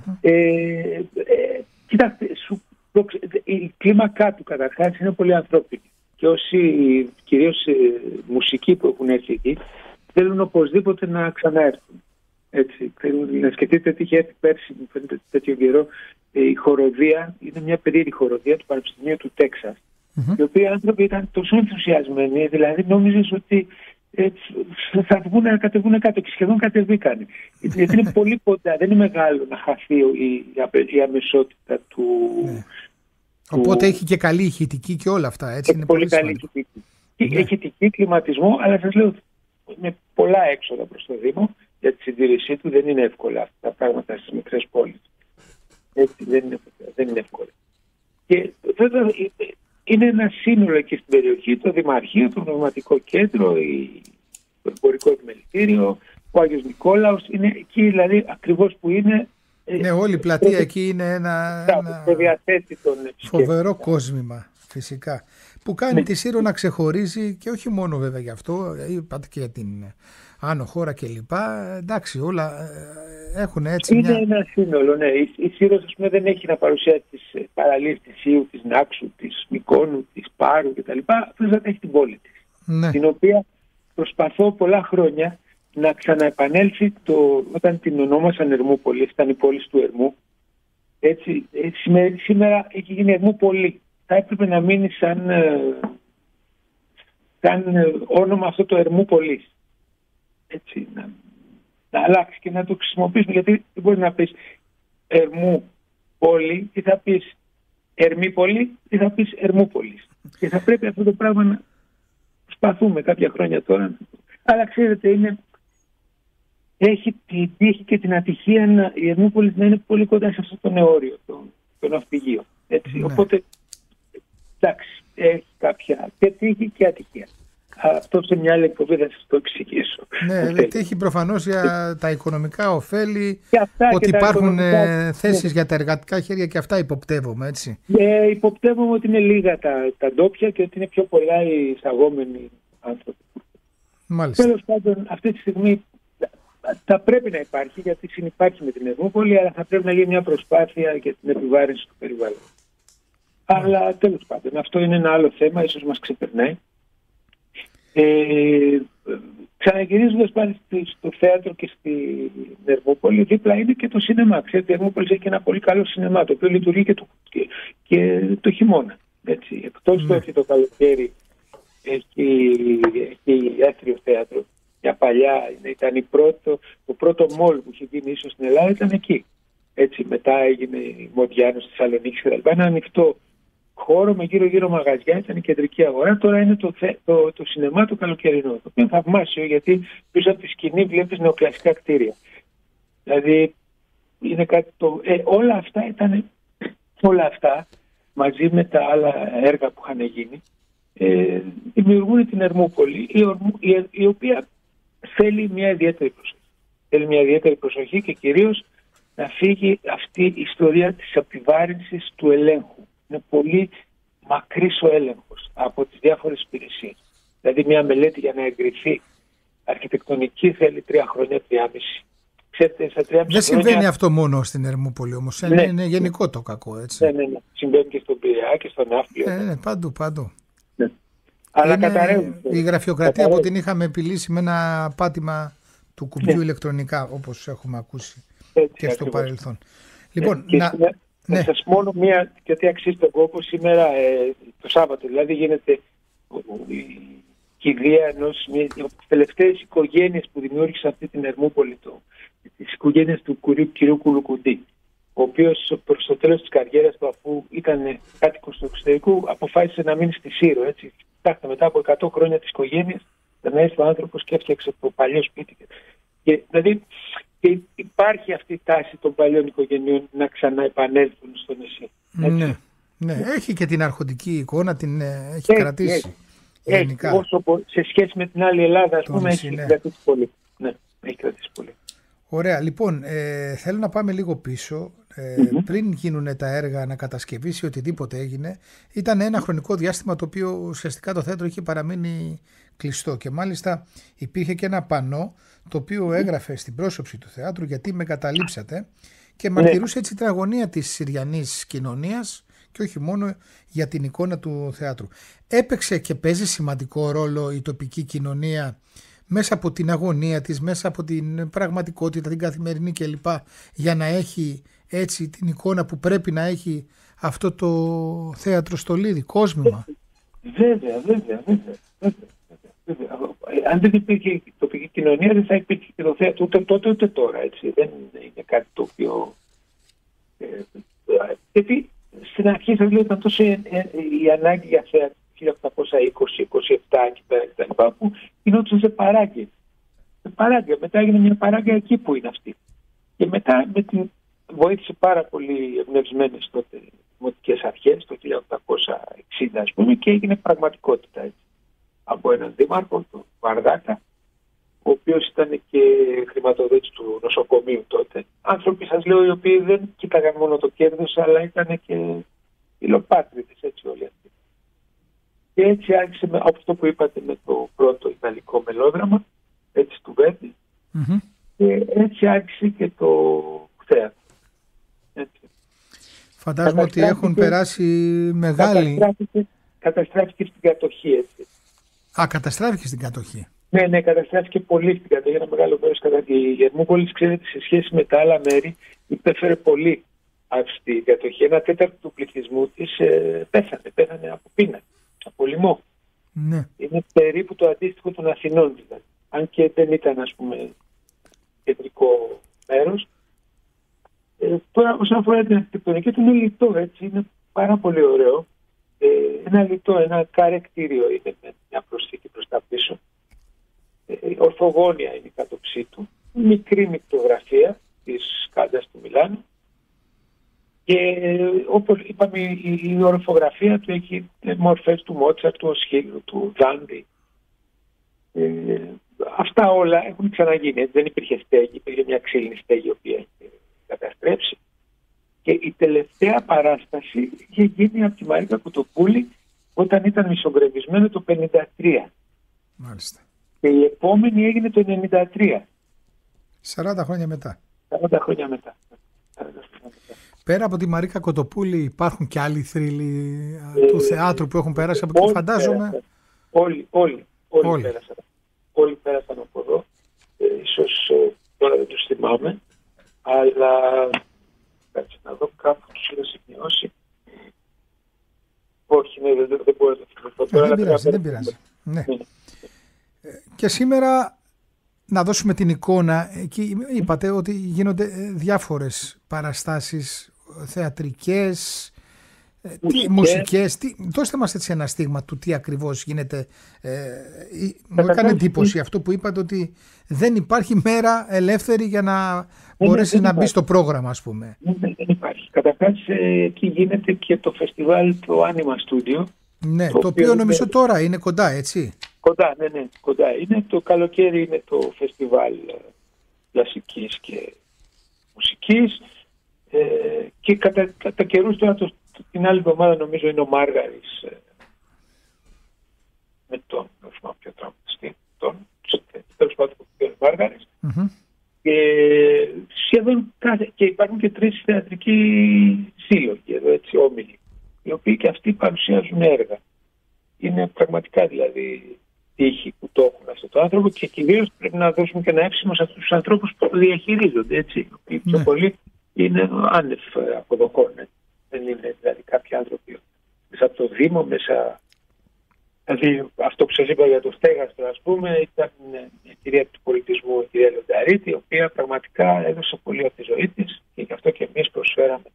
Κοιτάξτε, η κλίμακά του καταρχάς είναι πολύ ανθρώπινη και όσοι κυρίως μουσικοί που έχουν έρθει εκεί θέλουν οπωσδήποτε να ξαναέρθουν. Έτσι, να σκεφτείτε τι είχε έρθει πέρσι, μου φαίνεται τέτοιο καιρό, η χοροδία, είναι μια περίεργη χοροδία του Πανεπιστημίου του Τέξας, οι οποίοι άνθρωποι ήταν τόσο ενθουσιασμένοι, δηλαδή νόμιζες ότι θα βγουν να κατεβούν κάτω και σχεδόν κατεβήκανε. Γιατί είναι πολύ κοντά, δεν είναι μεγάλο να χαθεί η αμεσότητα του... Οπότε έχει και καλή ηχητική και όλα αυτά, έτσι. Είναι πολύ καλή ηχητική. Ηχητική, κλιματισμό, αλλά σας λέω με πολλά έξοδα προς το Δήμο για τη συντήρησή του. Δεν είναι εύκολα αυτά τα πράγματα στις μικρές πόλεις. Έτσι, δεν είναι εύκολα. Και βέβαια είναι ένα σύνολο εκεί στην περιοχή, το Δημαρχείο, το Πνευματικό Κέντρο, το Εμπορικό Επιμελητήριο, ο Άγιος Νικόλαος, είναι εκεί δηλαδή ακριβώς που είναι. Ναι, όλη η πλατεία εκεί είναι ένα διαθέσει των φοβερό κόσμημα, φυσικά. που κάνει τη Σύρο να ξεχωρίζει, και όχι μόνο βέβαια γι' αυτό, είπατε και για την Άνω Χώρα κλπ. Εντάξει, όλα έχουν έτσι είναι ένα σύνολο, ναι. Η Σύρος, ας πούμε, δεν έχει να παρουσιάσει τις παραλίες της Ήου, της Νάξου, της Μυκόνου, της Πάρου κτλ. Απλώς δεν έχει την πόλη της, ναι. την οποία προσπαθώ πολλά χρόνια να ξαναεπανέλθει όταν την ονόμασαν Ερμούπολη, ήταν η πόλη του Ερμού. Έτσι, σήμερα έχει γίνει Ερμούπολη. Θα έπρεπε να μείνει σαν όνομα αυτό το Ερμούπολης. Έτσι, να αλλάξει και να το χρησιμοποιήσουμε, γιατί δεν μπορεί να πεις Ερμούπολη, τι θα πεις Ερμούπολη, τι θα πεις Ερμούπολης. Και θα πρέπει αυτό το πράγμα να προσπαθούμε κάποια χρόνια τώρα. Αλλά ξέρετε, έχει την τύχη και την ατυχία η Ερμούπολη να είναι πολύ κοντά σε αυτό το νεόριο, το ναυπηγείο. Έτσι. Ναι. Οπότε, εντάξει, έχει κάποια και τύχη και ατυχία. Αυτό σε μια άλλη εκπομπή θα σας το εξηγήσω. Ναι, τύχει προφανώς για τα οικονομικά ωφέλη, ότι υπάρχουν θέσεις για τα εργατικά χέρια, και αυτά υποπτεύομαι, έτσι. Υποπτεύομαι ότι είναι λίγα τα ντόπια και ότι είναι πιο πολλά οι εισαγόμενοι άνθρωποι. Μάλιστα. Τέλος πάντων, αυτή τη στιγμή θα πρέπει να υπάρχει, γιατί συνυπάρχει με την Ερμούπολη, αλλά θα πρέπει να γίνει μια προσπάθεια για την επιβάρυνση του περιβάλλοντος. Αλλά τέλος πάντων, αυτό είναι ένα άλλο θέμα, ίσως μας ξεπερνάει. Ξαναγυρίζοντας πάλι στο θέατρο και στην Ερμούπολη, δίπλα είναι και το σινεμά. Ξέρετε, η Ερμούπολη έχει ένα πολύ καλό σινεμά, το οποίο λειτουργεί και το χειμώνα. Έτσι. Εκτός του ότι το καλοκαίρι έχει άθριο θέατρο. Για παλιά ήταν το πρώτο μόλ που είχε γίνει ίσως στην Ελλάδα, ήταν εκεί. Έτσι, μετά έγινε η Μοντιάνο στη Θεσσαλονίκη κτλ. Ένα ανοιχτό χώρο με γύρω-γύρω μαγαζιά, ήταν η κεντρική αγορά. Τώρα είναι το σινεμά το καλοκαιρινό. Το οποίο είναι θαυμάσιο, γιατί πίσω από τη σκηνή βλέπεις νεοκλασικά κτίρια. Δηλαδή είναι κάτι όλα αυτά μαζί με τα άλλα έργα που είχαν γίνει δημιουργούν την Ερμούπολη, η οποία θέλει μια ιδιαίτερη προσοχή. Θέλει μια ιδιαίτερη προσοχή και κυρίως να φύγει αυτή η ιστορία της επιβάρυνσης του ελέγχου. Είναι πολύ μακρύς ο έλεγχος από τις διάφορες υπηρεσίες. Δηλαδή μια μελέτη για να εγκριθεί αρχιτεκτονική θέλει 3 χρόνια, 3,5. Ξέρετε, στα 3,5 δεν συμβαίνει αυτό μόνο στην Ερμούπολη όμως. Ναι. Είναι γενικό το κακό, έτσι. Ναι. Συμβαίνει και στον Πειραιά και στον Ναύπλιο. Ναι, παντού. Ναι. Αλλά καταραίουν. Η γραφειοκρατία που την είχαμε επιλύσει με ένα πάτημα του κουμπιού ηλεκτρονικά, όπως έχουμε ακούσει και στο παρελθόν. Λοιπόν, να σας μόνο μία, γιατί αξίζει τον κόπο, σήμερα το Σάββατο, δηλαδή γίνεται η κηδεία ενός από τις τελευταίες οικογένειες που δημιούργησαν αυτή την Ερμούπολη, τις οικογένειες του κυρίου Κουλουκουντή, ο οποίος προς το τέλος της καριέρας του, αφού ήταν κάτοικος του εξωτερικού, αποφάσισε να μείνει στη Σύρο. Έτσι. Κοιτάξτε, μετά από 100 χρόνια της οικογένειας, να έρθει ο άνθρωπος και έφτιαξε το παλιό σπίτι. Δηλαδή υπάρχει αυτή η τάση των παλιών οικογενειών να ξαναεπανέλθουν στο νησί. Ναι, έχει και την αρχοντική εικόνα, την έχει κρατήσει. Γενικά. Όσο σε σχέση με την άλλη Ελλάδα, ας πούμε, έχει κρατήσει πολύ. Ναι, έχει κρατήσει πολύ. Ωραία, λοιπόν, θέλω να πάμε λίγο πίσω. Πριν γίνουν τα έργα ανακατασκευής ή οτιδήποτε έγινε, ήταν ένα χρονικό διάστημα το οποίο ουσιαστικά το θέατρο είχε παραμείνει κλειστό, και μάλιστα υπήρχε και ένα πανό το οποίο έγραφε στην πρόσωψη του θεάτρου «Γιατί με καταλήψατε», και μαρτυρούσε έτσι την αγωνία της Συριανής κοινωνίας και όχι μόνο για την εικόνα του θεάτρου. Έπαιξε και παίζει σημαντικό ρόλο η τοπική κοινωνία μέσα από την αγωνία της, μέσα από την πραγματικότητα, την καθημερινή κλπ, για να έχει έτσι την εικόνα που πρέπει να έχει αυτό το θέατρο στολίδι, κόσμημα. Βέβαια. Αν δεν υπήρχε η τοπική κοινωνία, δεν θα υπήρχε και το θέατρο ούτε τότε ούτε τώρα. Έτσι. Δεν είναι κάτι το οποίο... γιατί στην αρχή σας λέω ήταν τόσο η ανάγκη για θέατρο 1820-27 και πέρα κτλ. Που γινόντουσαν σε παράγκια. Μετά έγινε μια παράγκα εκεί που είναι αυτή. Και μετά βοήθησε πάρα πολύ εμπνευσμένες τότε δημοτικές αρχές το 1860 ας πούμε, και έγινε πραγματικότητα έτσι. Από έναν δήμαρχο, τον Βαρδάκα, ο οποίος ήταν και χρηματοδότης του νοσοκομείου τότε. Άνθρωποι, σας λέω, οι οποίοι δεν κοίταγαν μόνο το κέρδος, αλλά ήταν και υλοπάτριδες, έτσι όλοι αυτοί. Και έτσι άρχισε αυτό που είπατε με το πρώτο ιταλικό μελόδραμα, έτσι του Βέρνη. Και έτσι άρχισε και το θέατρο. Έτσι. Φαντάζομαι ότι έχουν περάσει μεγάλη... Καταστράφηκε στην κατοχή, έτσι. Καταστράφηκε στην κατοχή. Ναι, καταστράφηκε πολύ στην κατοχή. Ένα μεγάλο μέρος κατοχή. Η Γερμούπολης, ξέρετε, σε σχέση με τα άλλα μέρη, υπέφερε πολύ αυτή η κατοχή. 1/4 του πληθυσμού της πέθανε από πείνα, από λοιμό. Ναι. Είναι περίπου το αντίστοιχο των Αθηνών, δηλαδή. Αν και δεν ήταν, ας πούμε, κεντρικό μέρος. Τώρα, όσον αφορά την αρχιτεκτονική του, είναι λιτό, έτσι. Είναι πάρα πολύ ωραίο. Ένα λιτό, ένα καρέ κτίριο είναι με μια προσθήκη προς τα πίσω. Ορθογώνια είναι η κατοψή του. Μικρή μικτογραφία της Σκάντας του Μιλάνου. Και όπως είπαμε, η ορθογραφία του έχει μορφές του Μότσαρτ, του Οσχύλου, του Δάντη. Αυτά όλα έχουν ξαναγίνει. Δεν υπήρχε στέγη, υπήρχε μια ξύλινη στέγη η οποία έχει καταστρέψει. Και η τελευταία παράσταση είχε γίνει από τη Μαρίκα Κοτοπούλη όταν ήταν μισογκρεμισμένο το 1953. Μάλιστα. Και η επόμενη έγινε το 1993. 40 χρόνια μετά. 40 χρόνια μετά. Πέρα από τη Μαρίκα Κοτοπούλη υπάρχουν και άλλοι θρύλοι του θεάτρου που έχουν περάσει από εκεί, φαντάζομαι. Όλοι πέρασαν. Όλοι πέρασαν από εδώ. Ίσως τώρα δεν τους θυμάμαι, αλλά κάτσε να δω, κάπου τους είχα σημειώσει. Όχι, ναι, δεν μπορώ να το θυμηθώ. Δεν πειράζει. Ναι. Και σήμερα να δώσουμε την εικόνα. Εκεί είπατε ότι γίνονται διάφορες παραστάσεις θεατρικές, μουσικές. Δώστε μας έτσι ένα στίγμα του τι ακριβώς γίνεται. Μου έκανε εντύπωση αυτό που είπατε, ότι δεν υπάρχει μέρα ελεύθερη για να μπορέσει να μπει στο πρόγραμμα, ας πούμε. Δεν υπάρχει. Καταρχάς εκεί γίνεται και το φεστιβάλ, το Anima Studio. Ναι, το οποίο νομίζω τώρα είναι κοντά, έτσι. Κοντά, ναι, κοντά. Είναι το καλοκαίρι, είναι το φεστιβάλ κλασικής και μουσικής. Και κατά καιρούς τώρα την άλλη εβδομάδα νομίζω είναι ο Μάργαρης με τον, δεν θυμάμαι ποιο τραγουδιστή, τέλος πάντων ο Μάργαρης. Και σχεδόν και υπάρχουν και 3 θεατρικοί σύλλογοι εδώ, έτσι, όμιλοι, οι οποίοι και αυτοί παρουσιάζουν έργα. Είναι πραγματικά δηλαδή τύχη που το έχουν αυτό το άνθρωπο, και κυρίως πρέπει να δώσουμε και ένα εύσημο σε αυτούς τους ανθρώπους που διαχειρίζονται, έτσι, οι οποίοι πιο πολύ είναι άνευ αποδοχών. Δεν είναι δηλαδή κάποιοι άνθρωποι μέσα από το Δήμο, μέσα. Δηλαδή αυτό που σας είπα για το στέγαστρο, ας πούμε, ήταν η κυρία του πολιτισμού, η κυρία Λονταρίτη, η οποία πραγματικά έδωσε πολύ από τη ζωή της, και γι' αυτό και εμείς προσφέραμε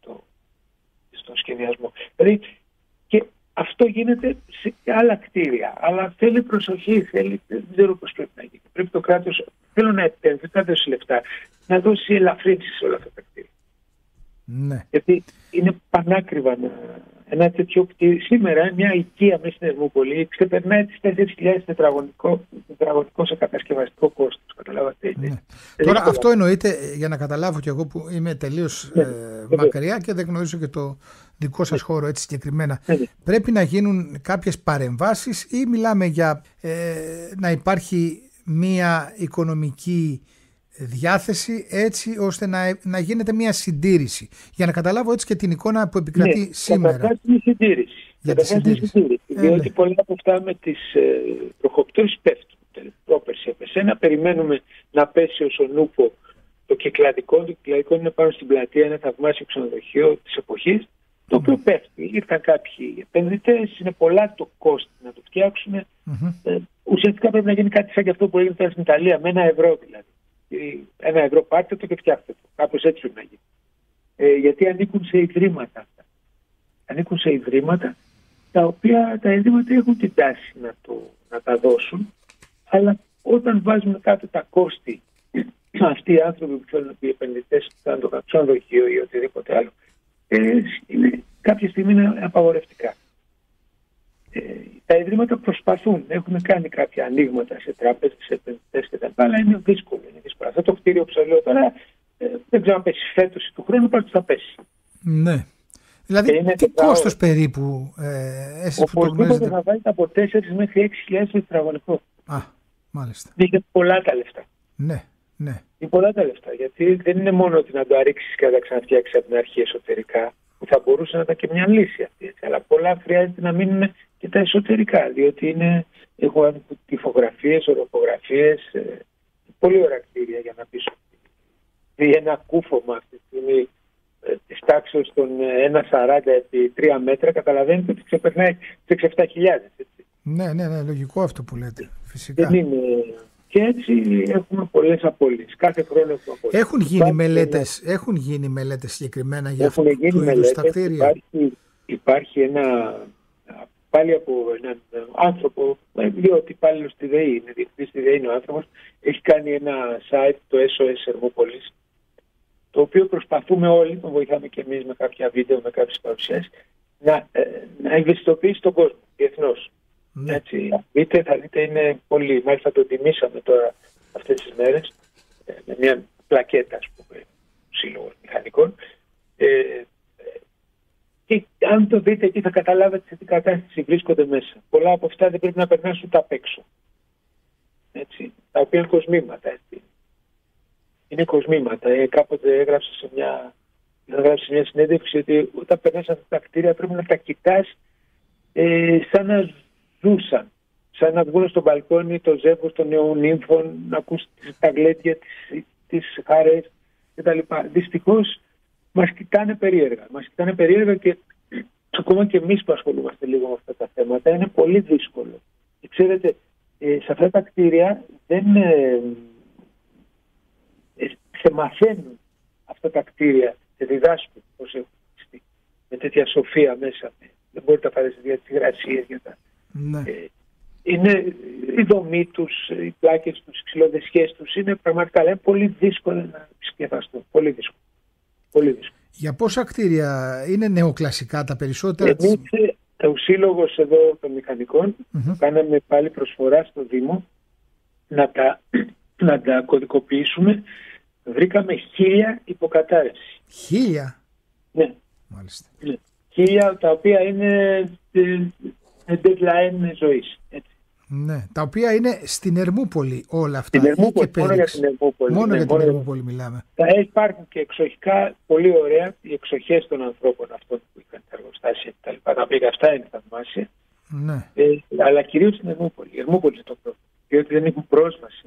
στον σχεδιασμό. Δηλαδή, και αυτό γίνεται σε άλλα κτίρια, αλλά θέλει προσοχή, δεν ξέρω πώς πρέπει να γίνει. Πρέπει το κράτος, θέλω να επέμβει, να δώσει λεφτά, να δώσει ελαφρύνσεις σε όλα αυτά τα κτίρια. Ναι. Γιατί είναι πανάκριβα ένα τέτοιο κτίριο. Σήμερα μια οικία μέσα στην Ερμούπολη ξεπερνάει τις 4.000 τετραγωνικό σε κατασκευαστικό κόστος. Καταλάβατε. Ναι. Τώρα αυτό εννοείται, για να καταλάβω κι εγώ που είμαι τελείως μακριά και δεν γνωρίζω και το δικό σας χώρο έτσι συγκεκριμένα. Πρέπει να γίνουν κάποιες παρεμβάσεις ή μιλάμε για να υπάρχει μια οικονομική διάθεση έτσι ώστε να γίνεται μια συντήρηση, για να καταλάβω έτσι και την εικόνα που επικρατεί σήμερα. Καταρχάς είναι συντήρηση. Για τη συντήρηση. Διότι πολλά από αυτά με τις προχοπτώσεις πέφτουν. Πρόπερση έπεσε. Περιμένουμε να πέσει ως ο Νούπο το Κυκλαδικό. Το Κυκλαδικό είναι πάνω στην πλατεία, ένα θαυμάσιο ξενοδοχείο της εποχής, το οποίο πέφτει. Ήρθαν κάποιοι επενδυτές, είναι πολλά το κόστος να το φτιάξουν. Ουσιαστικά πρέπει να γίνει κάτι σαν και αυτό που έγινε τώρα στην Ιταλία, με €1 δηλαδή. €1 πάρτε το και φτιάχτε το. Κάπως έτσι πρέπει να γίνει. Γιατί ανήκουν σε ιδρύματα αυτά. Ανήκουν σε ιδρύματα τα οποία τα ιδρύματα έχουν την τάση να τα δώσουν, αλλά όταν βάζουν κάτω τα κόστη, αυτοί οι άνθρωποι που θέλουν, οι επενδυτές, θα το ξενοδοχείο ή οτιδήποτε άλλο, κάποια στιγμή είναι απαγορευτικά. Τα ιδρύματα προσπαθούν, έχουν κάνει κάποια ανοίγματα σε τράπεζες, σε επενδυτές κτλ. Αλλά είναι δύσκολο. Αυτό το κτίριο που σας λέω τώρα δεν ξέρω αν πέσει φέτος ή του χρόνου, πάντως θα πέσει. Ναι. Δηλαδή, τι κόστος περίπου εσείς που το γνωρίζετε? Θα βάλει από 4 μέχρι 6.000 τετραγωνικό. Α, μάλιστα. Είναι πολλά τα λεφτά. Ναι, ναι. Είναι πολλά τα λεφτά, γιατί δεν είναι μόνο ότι να το αρίξεις και να τα ξαναφτιάξεις από την αρχή εσωτερικά, που θα μπορούσε να ήταν και μια λύση αυτή, έτσι. Αλλά πολλά χρειάζεται να μείνουν και τα εσωτερικά, διότι έχω τυφογραφίες, οροφογραφίες, πολύ ωραία κτίρια για να πεις. Ένα κούφωμα αυτή τη στιγμή της τάξης των 1,40 επί 3 μέτρα, καταλαβαίνετε ότι ξεπερνάει τις 7.000. Ναι, λογικό αυτό που λέτε, φυσικά. Δεν είναι... Και έτσι έχουμε πολλές απώλειες. Κάθε χρόνο έχουμε απώλειες. Έχουν γίνει μελέτες συγκεκριμένα για αυτού του είδους τα κτίρια? Υπάρχει πάλι από έναν άνθρωπο, διότι υπάλληλος στη ΔΕΗ, είναι διευθυντής στη ΔΕΗ είναι ο άνθρωπος, έχει κάνει ένα site, το SOS Ερμούπολης, το οποίο προσπαθούμε όλοι, τον βοηθάμε και εμείς με κάποια βίντεο, με κάποιες παρουσιάσεις, να ευαισθητοποιήσει τον κόσμο διεθνώς. Ναι. Έτσι, θα δείτε, είναι πολύ. Μάλιστα το τιμήσαμε τώρα αυτές τις μέρες με μια πλακέτα, ας πούμε, του Σύλλογου Μηχανικών. Και αν το δείτε εκεί θα καταλάβετε σε τι κατάσταση βρίσκονται μέσα. Πολλά από αυτά δεν πρέπει να περνάσουν ούτε απ' έξω. Έτσι, τα οποία είναι κοσμήματα. Έτσι. Είναι κοσμήματα. Κάποτε έγραψα σε μια συνέντευξη ότι όταν περνάς αυτά τα κτίρια πρέπει να τα κοιτάς σαν να ζούσαν. Σαν να βγουν στο μπαλκόνι το ζεύγος των νεονύμφων, να ακούς τα γλέντια, τις χαρές κτλ. Δυστυχώς μας κοιτάνε περίεργα. Και ακόμα και εμείς που ασχολούμαστε λίγο με αυτά τα θέματα είναι πολύ δύσκολο. Και ξέρετε, σε αυτά τα κτίρια σε μαθαίνουν αυτά τα κτίρια, σε διδάσκουν πώς έχουν χτιστεί, με τέτοια σοφία μέσα. Δεν μπορείτε να φανταστείτε για τις υγρασίες, για τα... Ναι. Είναι η δομή τους, οι πλάκες τους, οι ξυλοδεσιές τους, είναι πραγματικά πολύ δύσκολο να επισκευαστούν. Πολύ δύσκολο. Για πόσα κτίρια είναι νεοκλασικά τα περισσότερα? Εμείς, ο Σύλλογος εδώ των Μηχανικών, κάναμε πάλι προσφορά στο Δήμο να τα κωδικοποιήσουμε. Βρήκαμε 1.000 υποκατάρρευση. 1.000? Ναι. Μάλιστα. 1.000 τα οποία είναι deadline ζωής. Έτσι. Ναι, τα οποία είναι στην Ερμούπολη όλα αυτά. Στην Ερμούπολη, μόνο για την Ερμούπολη. Μόνο για την Ερμούπολη μιλάμε. Υπάρχουν και εξοχικά πολύ ωραία, οι εξοχές των ανθρώπων αυτών που είχαν τα εργοστάσια κτλ. Τα οποία αυτά είναι θαυμάσια. Ναι. Αλλά κυρίως στην Ερμούπολη. Η Ερμούπολη είναι το πρόβλημα. Διότι δεν έχουν πρόσβαση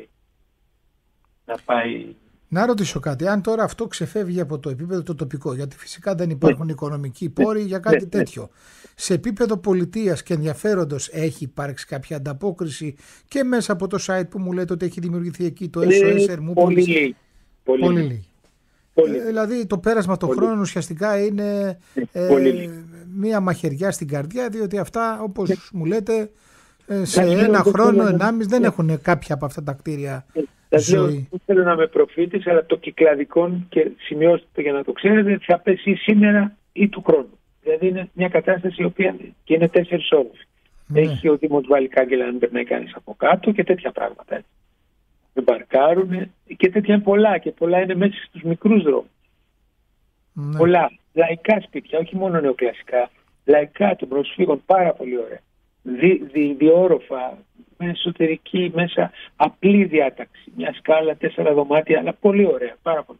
να πάει. Να ρωτήσω κάτι, αν τώρα αυτό ξεφεύγει από το επίπεδο το τοπικό, γιατί φυσικά δεν υπάρχουν οικονομικοί πόροι για κάτι τέτοιο. Σε επίπεδο πολιτείας και ενδιαφέροντος έχει υπάρξει κάποια ανταπόκριση και μέσα από το site που μου λέτε ότι έχει δημιουργηθεί εκεί το SOS Ερμούπολης? Πολύ λίγη. Δηλαδή το πέρασμα των χρόνων ουσιαστικά είναι μία μαχαιριά στην καρδιά, διότι αυτά όπως μου λέτε σε ένα χρόνο, 1,5 δεν έχουν κάποια από αυτά τα κτίρια ζωή. Δεν θέλω να είμαι προφήτης, αλλά το κυκλαδικό, και σημειώστε για να το ξέρετε, θα πέσει σήμερα ή του χρόνου. Δηλαδή είναι μια κατάσταση η οποία και είναι 4 ώρες. Ναι. Έχει ο Δήμος βάλει κάγκελα αν περνάει κανείς από κάτω και τέτοια πράγματα. Έτσι. Δεν παρκάρουν και τέτοια πολλά, και πολλά είναι μέσα στους μικρούς δρόμους. Ναι. Πολλά λαϊκά σπίτια, όχι μόνο νεοκλασικά, λαϊκά των προσφύγων, πάρα πολύ ωραία. Διόροφα, με εσωτερική, μέσα απλή διάταξη, μια σκάλα, 4 δωμάτια, αλλά πολύ ωραία, πάρα πολύ.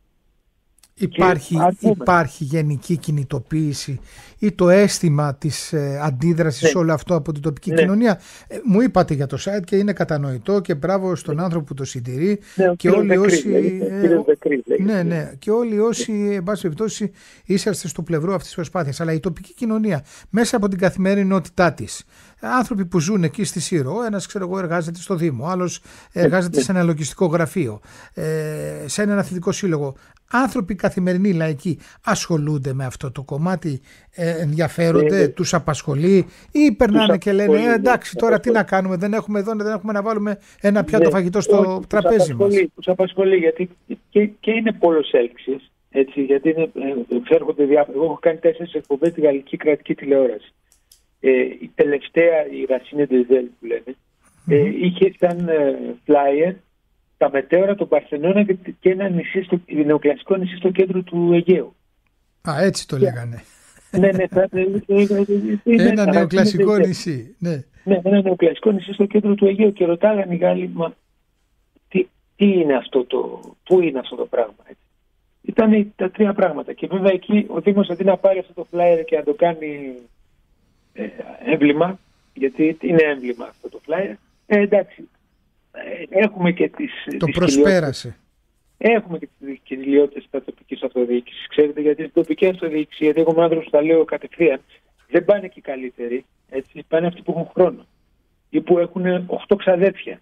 Υπάρχει γενική κινητοποίηση ή το αίσθημα της αντίδρασης όλο αυτό από την τοπική κοινωνία? Μου είπατε για το site και είναι κατανοητό και μπράβο στον άνθρωπο που το συντηρεί, και όλοι όσοι και όλοι όσοι εν πάση περιπτώσει είσαστε στο πλευρό αυτής της προσπάθειας. Αλλά η τοπική κοινωνία μέσα από την καθημερινότητά της, άνθρωποι που ζουν εκεί στη Σύρο, ένας εργάζεται στο Δήμο, άλλος εργάζεται σε ένα λογιστικό γραφείο, σε έναν αθλητικό σύλλογο, άνθρωποι καθημερινοί λαϊκοί ασχολούνται με αυτό το κομμάτι, ενδιαφέρονται, τους απασχολεί, ή περνάνε και λένε εντάξει τώρα τι να κάνουμε, δεν έχουμε εδώ, δεν έχουμε να βάλουμε ένα πιάτο φαγητό στο τραπέζι μας? Τους απασχολεί, γιατί και είναι πόλος έλξης, έτσι, γιατί έρχονται διάφορα. Εγώ έχω κάνει 4 εκπομπές στη γαλλική κρατική τηλεόραση. Η τελευταία, η Ρασίνε Ντεζέλ που λένε, είχε σαν flyer τα μετέωρα, τον Παρθενώνα και ένα νησί, νεοκλασικό νησί στο κέντρο του Αιγαίου. Α, έτσι το λέγανε. Ναι. Ένα νεοκλασικό νησί. Ναι, ένα νεοκλασικό νησί στο κέντρο του Αιγαίου και ρωτάγανε οι Γάλλοι, μα τι είναι αυτό πού είναι αυτό το πράγμα, έτσι. Ήταν τα τρία πράγματα. Και βέβαια εκεί ο Δήμος αντί να πάρει αυτό το flyer και να το κάνει έμβλημα, γιατί είναι έμβλημα αυτό το flyer, εντάξει, έχουμε και τις... Το προσπέρασε. Έχουμε και τις δικαιολογίες της τοπικής αυτοδιοίκησης. Ξέρετε, γιατί στην τοπική αυτοδιοίκηση, γιατί εγώ είμαι άνθρωπος που τα λέω κατευθείαν, δεν πάνε και οι καλύτεροι, έτσι, πάνε αυτοί που έχουν χρόνο ή που έχουν 8 ξαδέρφια.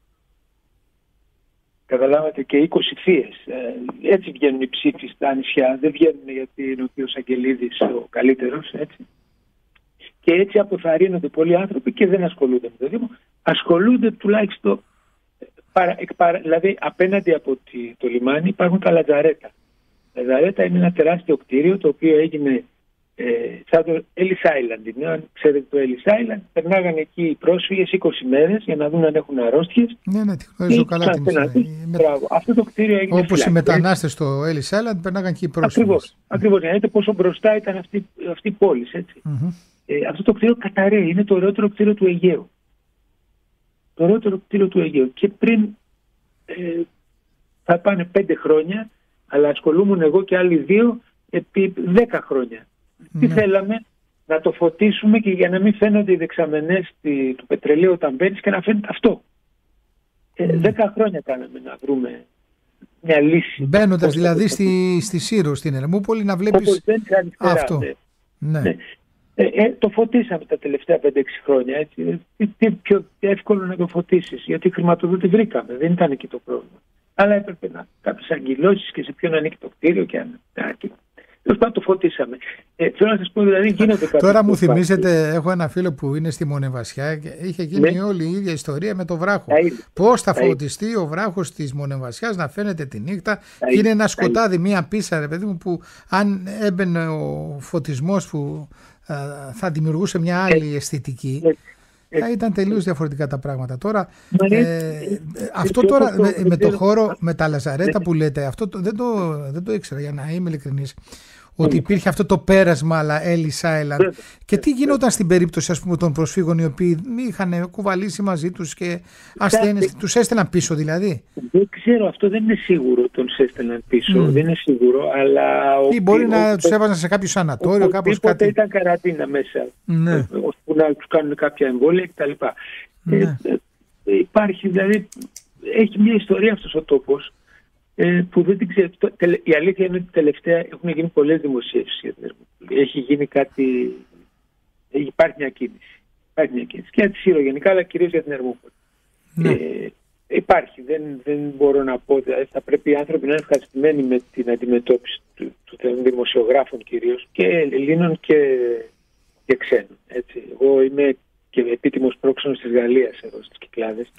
Καταλάβατε, και 20 θείες. Έτσι βγαίνουν οι ψήφοι στα νησιά. Δεν βγαίνουν γιατί είναι ο κ. Αγγελίδης ο καλύτερος. Έτσι. Και έτσι αποθαρρύνονται πολλοί άνθρωποι και δεν ασχολούνται με το Δήμο. Ασχολούνται τουλάχιστον. Δηλαδή, απέναντι από το λιμάνι υπάρχουν τα Λατζαρέτα. Τα Λατζαρέτα είναι ένα τεράστιο κτίριο το οποίο έγινε σαν το Ellis Island. Αν ξέρετε το Ellis Island, περνάγανε εκεί οι πρόσφυγες 20 μέρες για να δουν αν έχουν αρρώστιες. Ναι, τη γνωρίζω καλά την ιστορία. Αυτό το κτίριο έγινε. Όπως οι μετανάστες στο Ellis Island, περνάγανε και οι πρόσφυγες. Ακριβώς. Για να δείτε πόσο μπροστά ήταν αυτή η πόλη. Αυτό το κτίριο καταραίει. Είναι το ωραιότερο κτίριο του Αιγαίου. Το ωραιότερο κτίριο του Αιγαίου. Και πριν θα πάνε 5 χρόνια, αλλά ασχολούμουν εγώ και άλλοι 2 επί 10 χρόνια. Τι θέλαμε? Να το φωτίσουμε και για να μην φαίνονται οι δεξαμενές του πετρελαίου όταν μπαίνεις και να φαίνεται αυτό. 10 χρόνια κάναμε να βρούμε μια λύση. Μπαίνοντας δηλαδή στη Σύρο, στην Ερμούπολη, να βλέπεις αυτό. Ναι. Το φωτίσαμε τα τελευταία 5-6 χρόνια. Έτσι. Τι πιο εύκολο να το φωτίσεις, γιατί χρηματοδότη βρήκαμε, δεν ήταν εκεί το πρόβλημα. Αλλά έπρεπε να κάποιες αγκυλώσεις και σε ποιον ανήκει το κτίριο και αν. Τέλος πάντων το φωτίσαμε. Θέλω να σας πω, δηλαδή γίνονται κάποια. Τώρα μου θυμίζετε, έχω ένα φίλο που είναι στη Μονεβασιά και είχε γίνει όλη η ίδια ιστορία με το βράχο. Πώς θα φωτιστεί ο βράχος της Μονεβασιάς να φαίνεται τη νύχτα. Είναι ένα σκοτάδι, μία πίσα, ρε παιδί μου, που αν έμπαινε ο φωτισμός που θα δημιουργούσε μια άλλη αισθητική. Θα ήταν τελείως διαφορετικά τα πράγματα. Τώρα, αυτό τώρα με το χώρο, με τα Λαζαρέτα που λέτε, αυτό δεν το ήξερα, για να είμαι ειλικρινής, ότι υπήρχε αυτό το πέρασμα, αλλά Ellis Island. Και τι γινόταν στην περίπτωση, ας πούμε, των προσφύγων οι οποίοι είχαν κουβαλήσει μαζί τους και ασθένειες, τους έστελναν πίσω δηλαδή? Δεν ξέρω, αυτό δεν είναι σίγουρο, τον έστελναν πίσω, δεν είναι σίγουρο, αλλά... Ή μπορεί να τους έβαζαν σε κάποιο σανατόριο, κάπως κάτι. Ήταν καραντίνα μέσα, ώσπου να τους κάνουν κάποια εμβόλια κτλ. Υπάρχει, δηλαδή, έχει μια ιστορία αυτός ο τόπος, που δεν την ξέρω. Η αλήθεια είναι ότι τελευταία έχουν γίνει πολλές δημοσίευσεις για την Ερμούπολη. Έχει γίνει κάτι. Υπάρχει μια κίνηση. Και για τη Σύρο γενικά, αλλά κυρίως για την Ερμούπολη. Υπάρχει. Δεν μπορώ να πω. Δηλαδή θα πρέπει οι άνθρωποι να είναι ευχαριστημένοι με την αντιμετώπιση των δημοσιογράφων κυρίως, και Ελλήνων και ξένων. Έτσι. Εγώ είμαι και επίτιμος πρόξενος της Γαλλίας εδώ στις Κυκλάδες.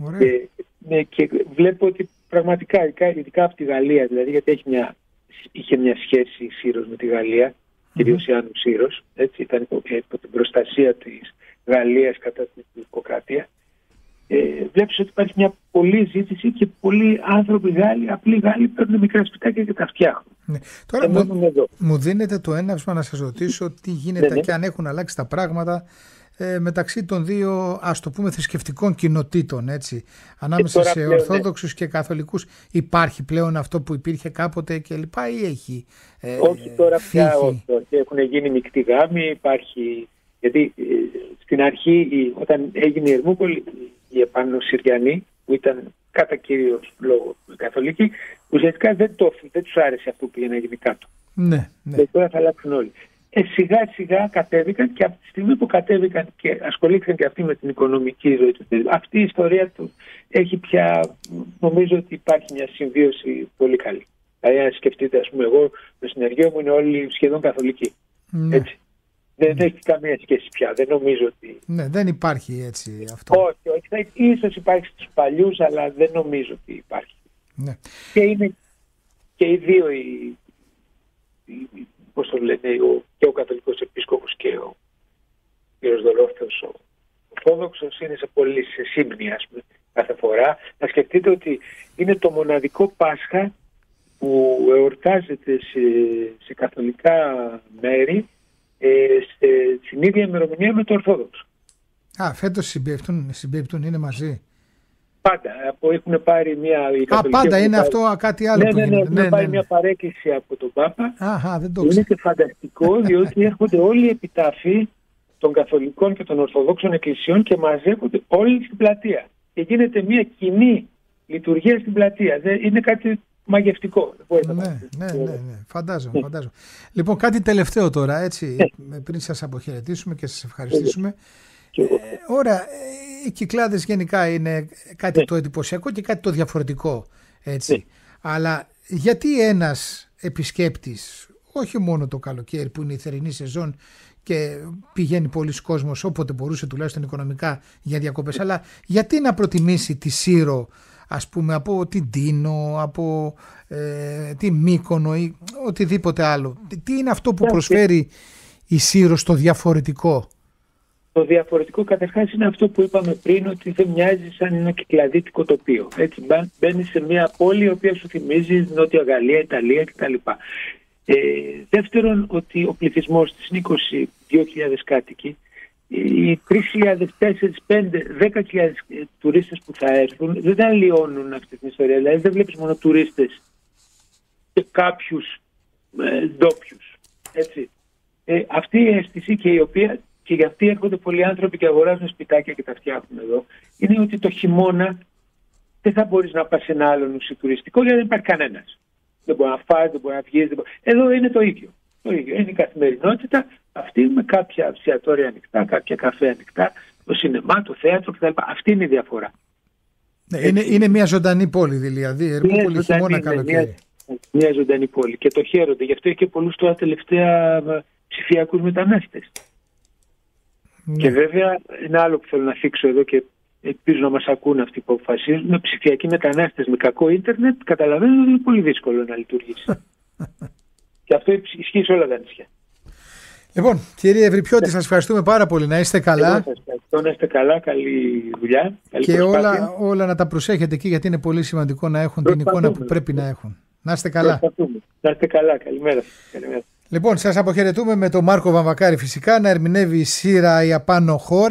Και βλέπω ότι πραγματικά, ειδικά από τη Γαλλία, δηλαδή, γιατί είχε μια σχέση η Σύρος με τη Γαλλία, κυρίως η Άννου Σύρος, έτσι, ήταν υπό την προστασία της Γαλλίας κατά την τουρκοκρατία. Βλέπεις ότι υπάρχει μια πολλή ζήτηση και πολλοί άνθρωποι Γάλλοι, απλοί Γάλλοι, παίρνουν μικρά σπιτάκια και τα φτιάχνουν. Τώρα μου δίνετε το έναυσμα να σας ρωτήσω τι γίνεται και αν έχουν αλλάξει τα πράγματα μεταξύ των δύο, ας το πούμε, θρησκευτικών κοινοτήτων, έτσι, ανάμεσα σε Ορθόδοξους και Καθολικούς. Υπάρχει πλέον αυτό που υπήρχε κάποτε και λοιπά, ή έχει όχι τώρα πια, όχι. Έχουν γίνει μεικτοί γάμοι, υπάρχει, γιατί στην αρχή όταν έγινε η Ερμούπολη, οι Επανοσυριανοί, που ήταν κατά κύριο λόγο καθολικοί, ουσιαστικά δεν τους άρεσε αυτό που πήγε να γίνει κάτω. Και τώρα θα αλλάξουν όλοι. Σιγά σιγά κατέβηκαν, και από τη στιγμή που κατέβηκαν και ασχολήθηκαν και αυτοί με την οικονομική ζωή του, αυτή η ιστορία του έχει πια, νομίζω ότι υπάρχει μια συμβίωση πολύ καλή. Δηλαδή, αν σκεφτείτε, ας πούμε, εγώ το συνεργείο μου είναι όλοι σχεδόν καθολικοί. Έτσι. Δεν έχει καμία σχέση πια. Δεν νομίζω ότι. Δεν υπάρχει έτσι αυτό. Όχι. Ίσως υπάρχει στους παλιούς, αλλά δεν νομίζω ότι υπάρχει. Και είναι και οι δύο πώς το λένε, και ο Καθολικός Επίσκοπος και ο κ. Δολόφθεος ο Ορθόδοξος είναι σε σύμπνοια, ας πούμε, κάθε φορά. Να σκεφτείτε ότι είναι το μοναδικό Πάσχα που εορτάζεται σε καθολικά μέρη στην ίδια ημερομηνία με το Ορθόδοξο. Φέτος συμπίπτουν, είναι μαζί. Πάντα. Έχουν πάρει μια... Πάντα είναι αυτό κάτι άλλο που γίνεται. Έχουν πάρει μια παρέκκληση από τον Πάπα. Δεν το είναι και φανταστικό, διότι έρχονται όλοι οι επιτάφοι των καθολικών και των ορθοδόξων εκκλησιών και μαζεύονται όλοι στην πλατεία. Και γίνεται μια κοινή λειτουργία στην πλατεία. Είναι κάτι μαγευτικό. Ναι. Φαντάζομαι. Λοιπόν, κάτι τελευταίο τώρα, έτσι, πριν σας αποχαιρετήσουμε και σας ευχαριστήσουμε. Ωραία, οι Κυκλάδες γενικά είναι κάτι το εντυπωσιακό και κάτι το διαφορετικό, έτσι. Αλλά γιατί ένας επισκέπτης, όχι μόνο το καλοκαίρι που είναι η θερινή σεζόν και πηγαίνει πολλοί κόσμος όποτε μπορούσε τουλάχιστον οικονομικά για διακοπές, αλλά γιατί να προτιμήσει τη Σύρο, ας πούμε, από την Τίνο, από τη Μύκονο ή οτιδήποτε άλλο? Τι είναι αυτό που προσφέρει η Σύρο στο διαφορετικό? Το διαφορετικό καταρχάς είναι αυτό που είπαμε πριν, ότι δεν μοιάζει σαν ένα κυκλαδίτικο τοπίο. Έτσι, μπαίνεις σε μια πόλη η οποία σου θυμίζει Νότια Γαλλία, Ιταλία κτλ. Δεύτερον, ότι ο πληθυσμός της είναι 22.000 κάτοικοι. Οι 3.000, 4.000, 5.000, 10.000 τουρίστες που θα έρθουν δεν θα αλλοιώνουν αυτή την ιστορία. Δηλαδή δεν βλέπεις μόνο τουρίστες και κάποιους ντόπιους. Αυτή η αίσθηση και η οποία... Και γι' αυτοί έρχονται πολλοί άνθρωποι και αγοράζουν σπιτάκια και τα φτιάχνουν εδώ, είναι ότι το χειμώνα δεν θα μπορείς να πας σε ένα άλλο νησί τουριστικό, γιατί δεν υπάρχει κανένας. Δεν μπορεί να φας, δεν μπορεί να βγεις. Εδώ είναι το ίδιο. Είναι η καθημερινότητα αυτή με κάποια εστιατόρια ανοιχτά, κάποια καφέ ανοιχτά, το σινεμά, το θέατρο κτλ. Αυτή είναι η διαφορά. Είναι μια ζωντανή πόλη δηλαδή. Ερχόμαστε χειμώνα, καλοκαίρι. Μια ζωντανή πόλη και το χαίρονται. Γι' αυτό έχει και πολλούς τώρα τελευταία ψηφιακούς μετανάστες. Και βέβαια ένα άλλο που θέλω να θίξω εδώ και ελπίζω να μας ακούν αυτοί που αποφασίζουν, με ψηφιακοί μετανάστες με κακό ίντερνετ, καταλαβαίνετε ότι είναι πολύ δύσκολο να λειτουργήσει. Και αυτό ισχύει σε όλα τα νησιά. Λοιπόν, κύριε Ευρυπιώτη, σας ευχαριστούμε πάρα πολύ. Να είστε καλά. Σας ευχαριστώ, να είστε καλά, καλή δουλειά. Καλή και όλα να τα προσέχετε εκεί, γιατί είναι πολύ σημαντικό να έχουν την εικόνα που πρέπει να έχουν. Να είστε καλά. Να είστε καλά, καλημέρα. Λοιπόν, σας αποχαιρετούμε με τον Μάρκο Βαμβακάρη φυσικά να ερμηνεύει η Σύρα η απάνω χώρα.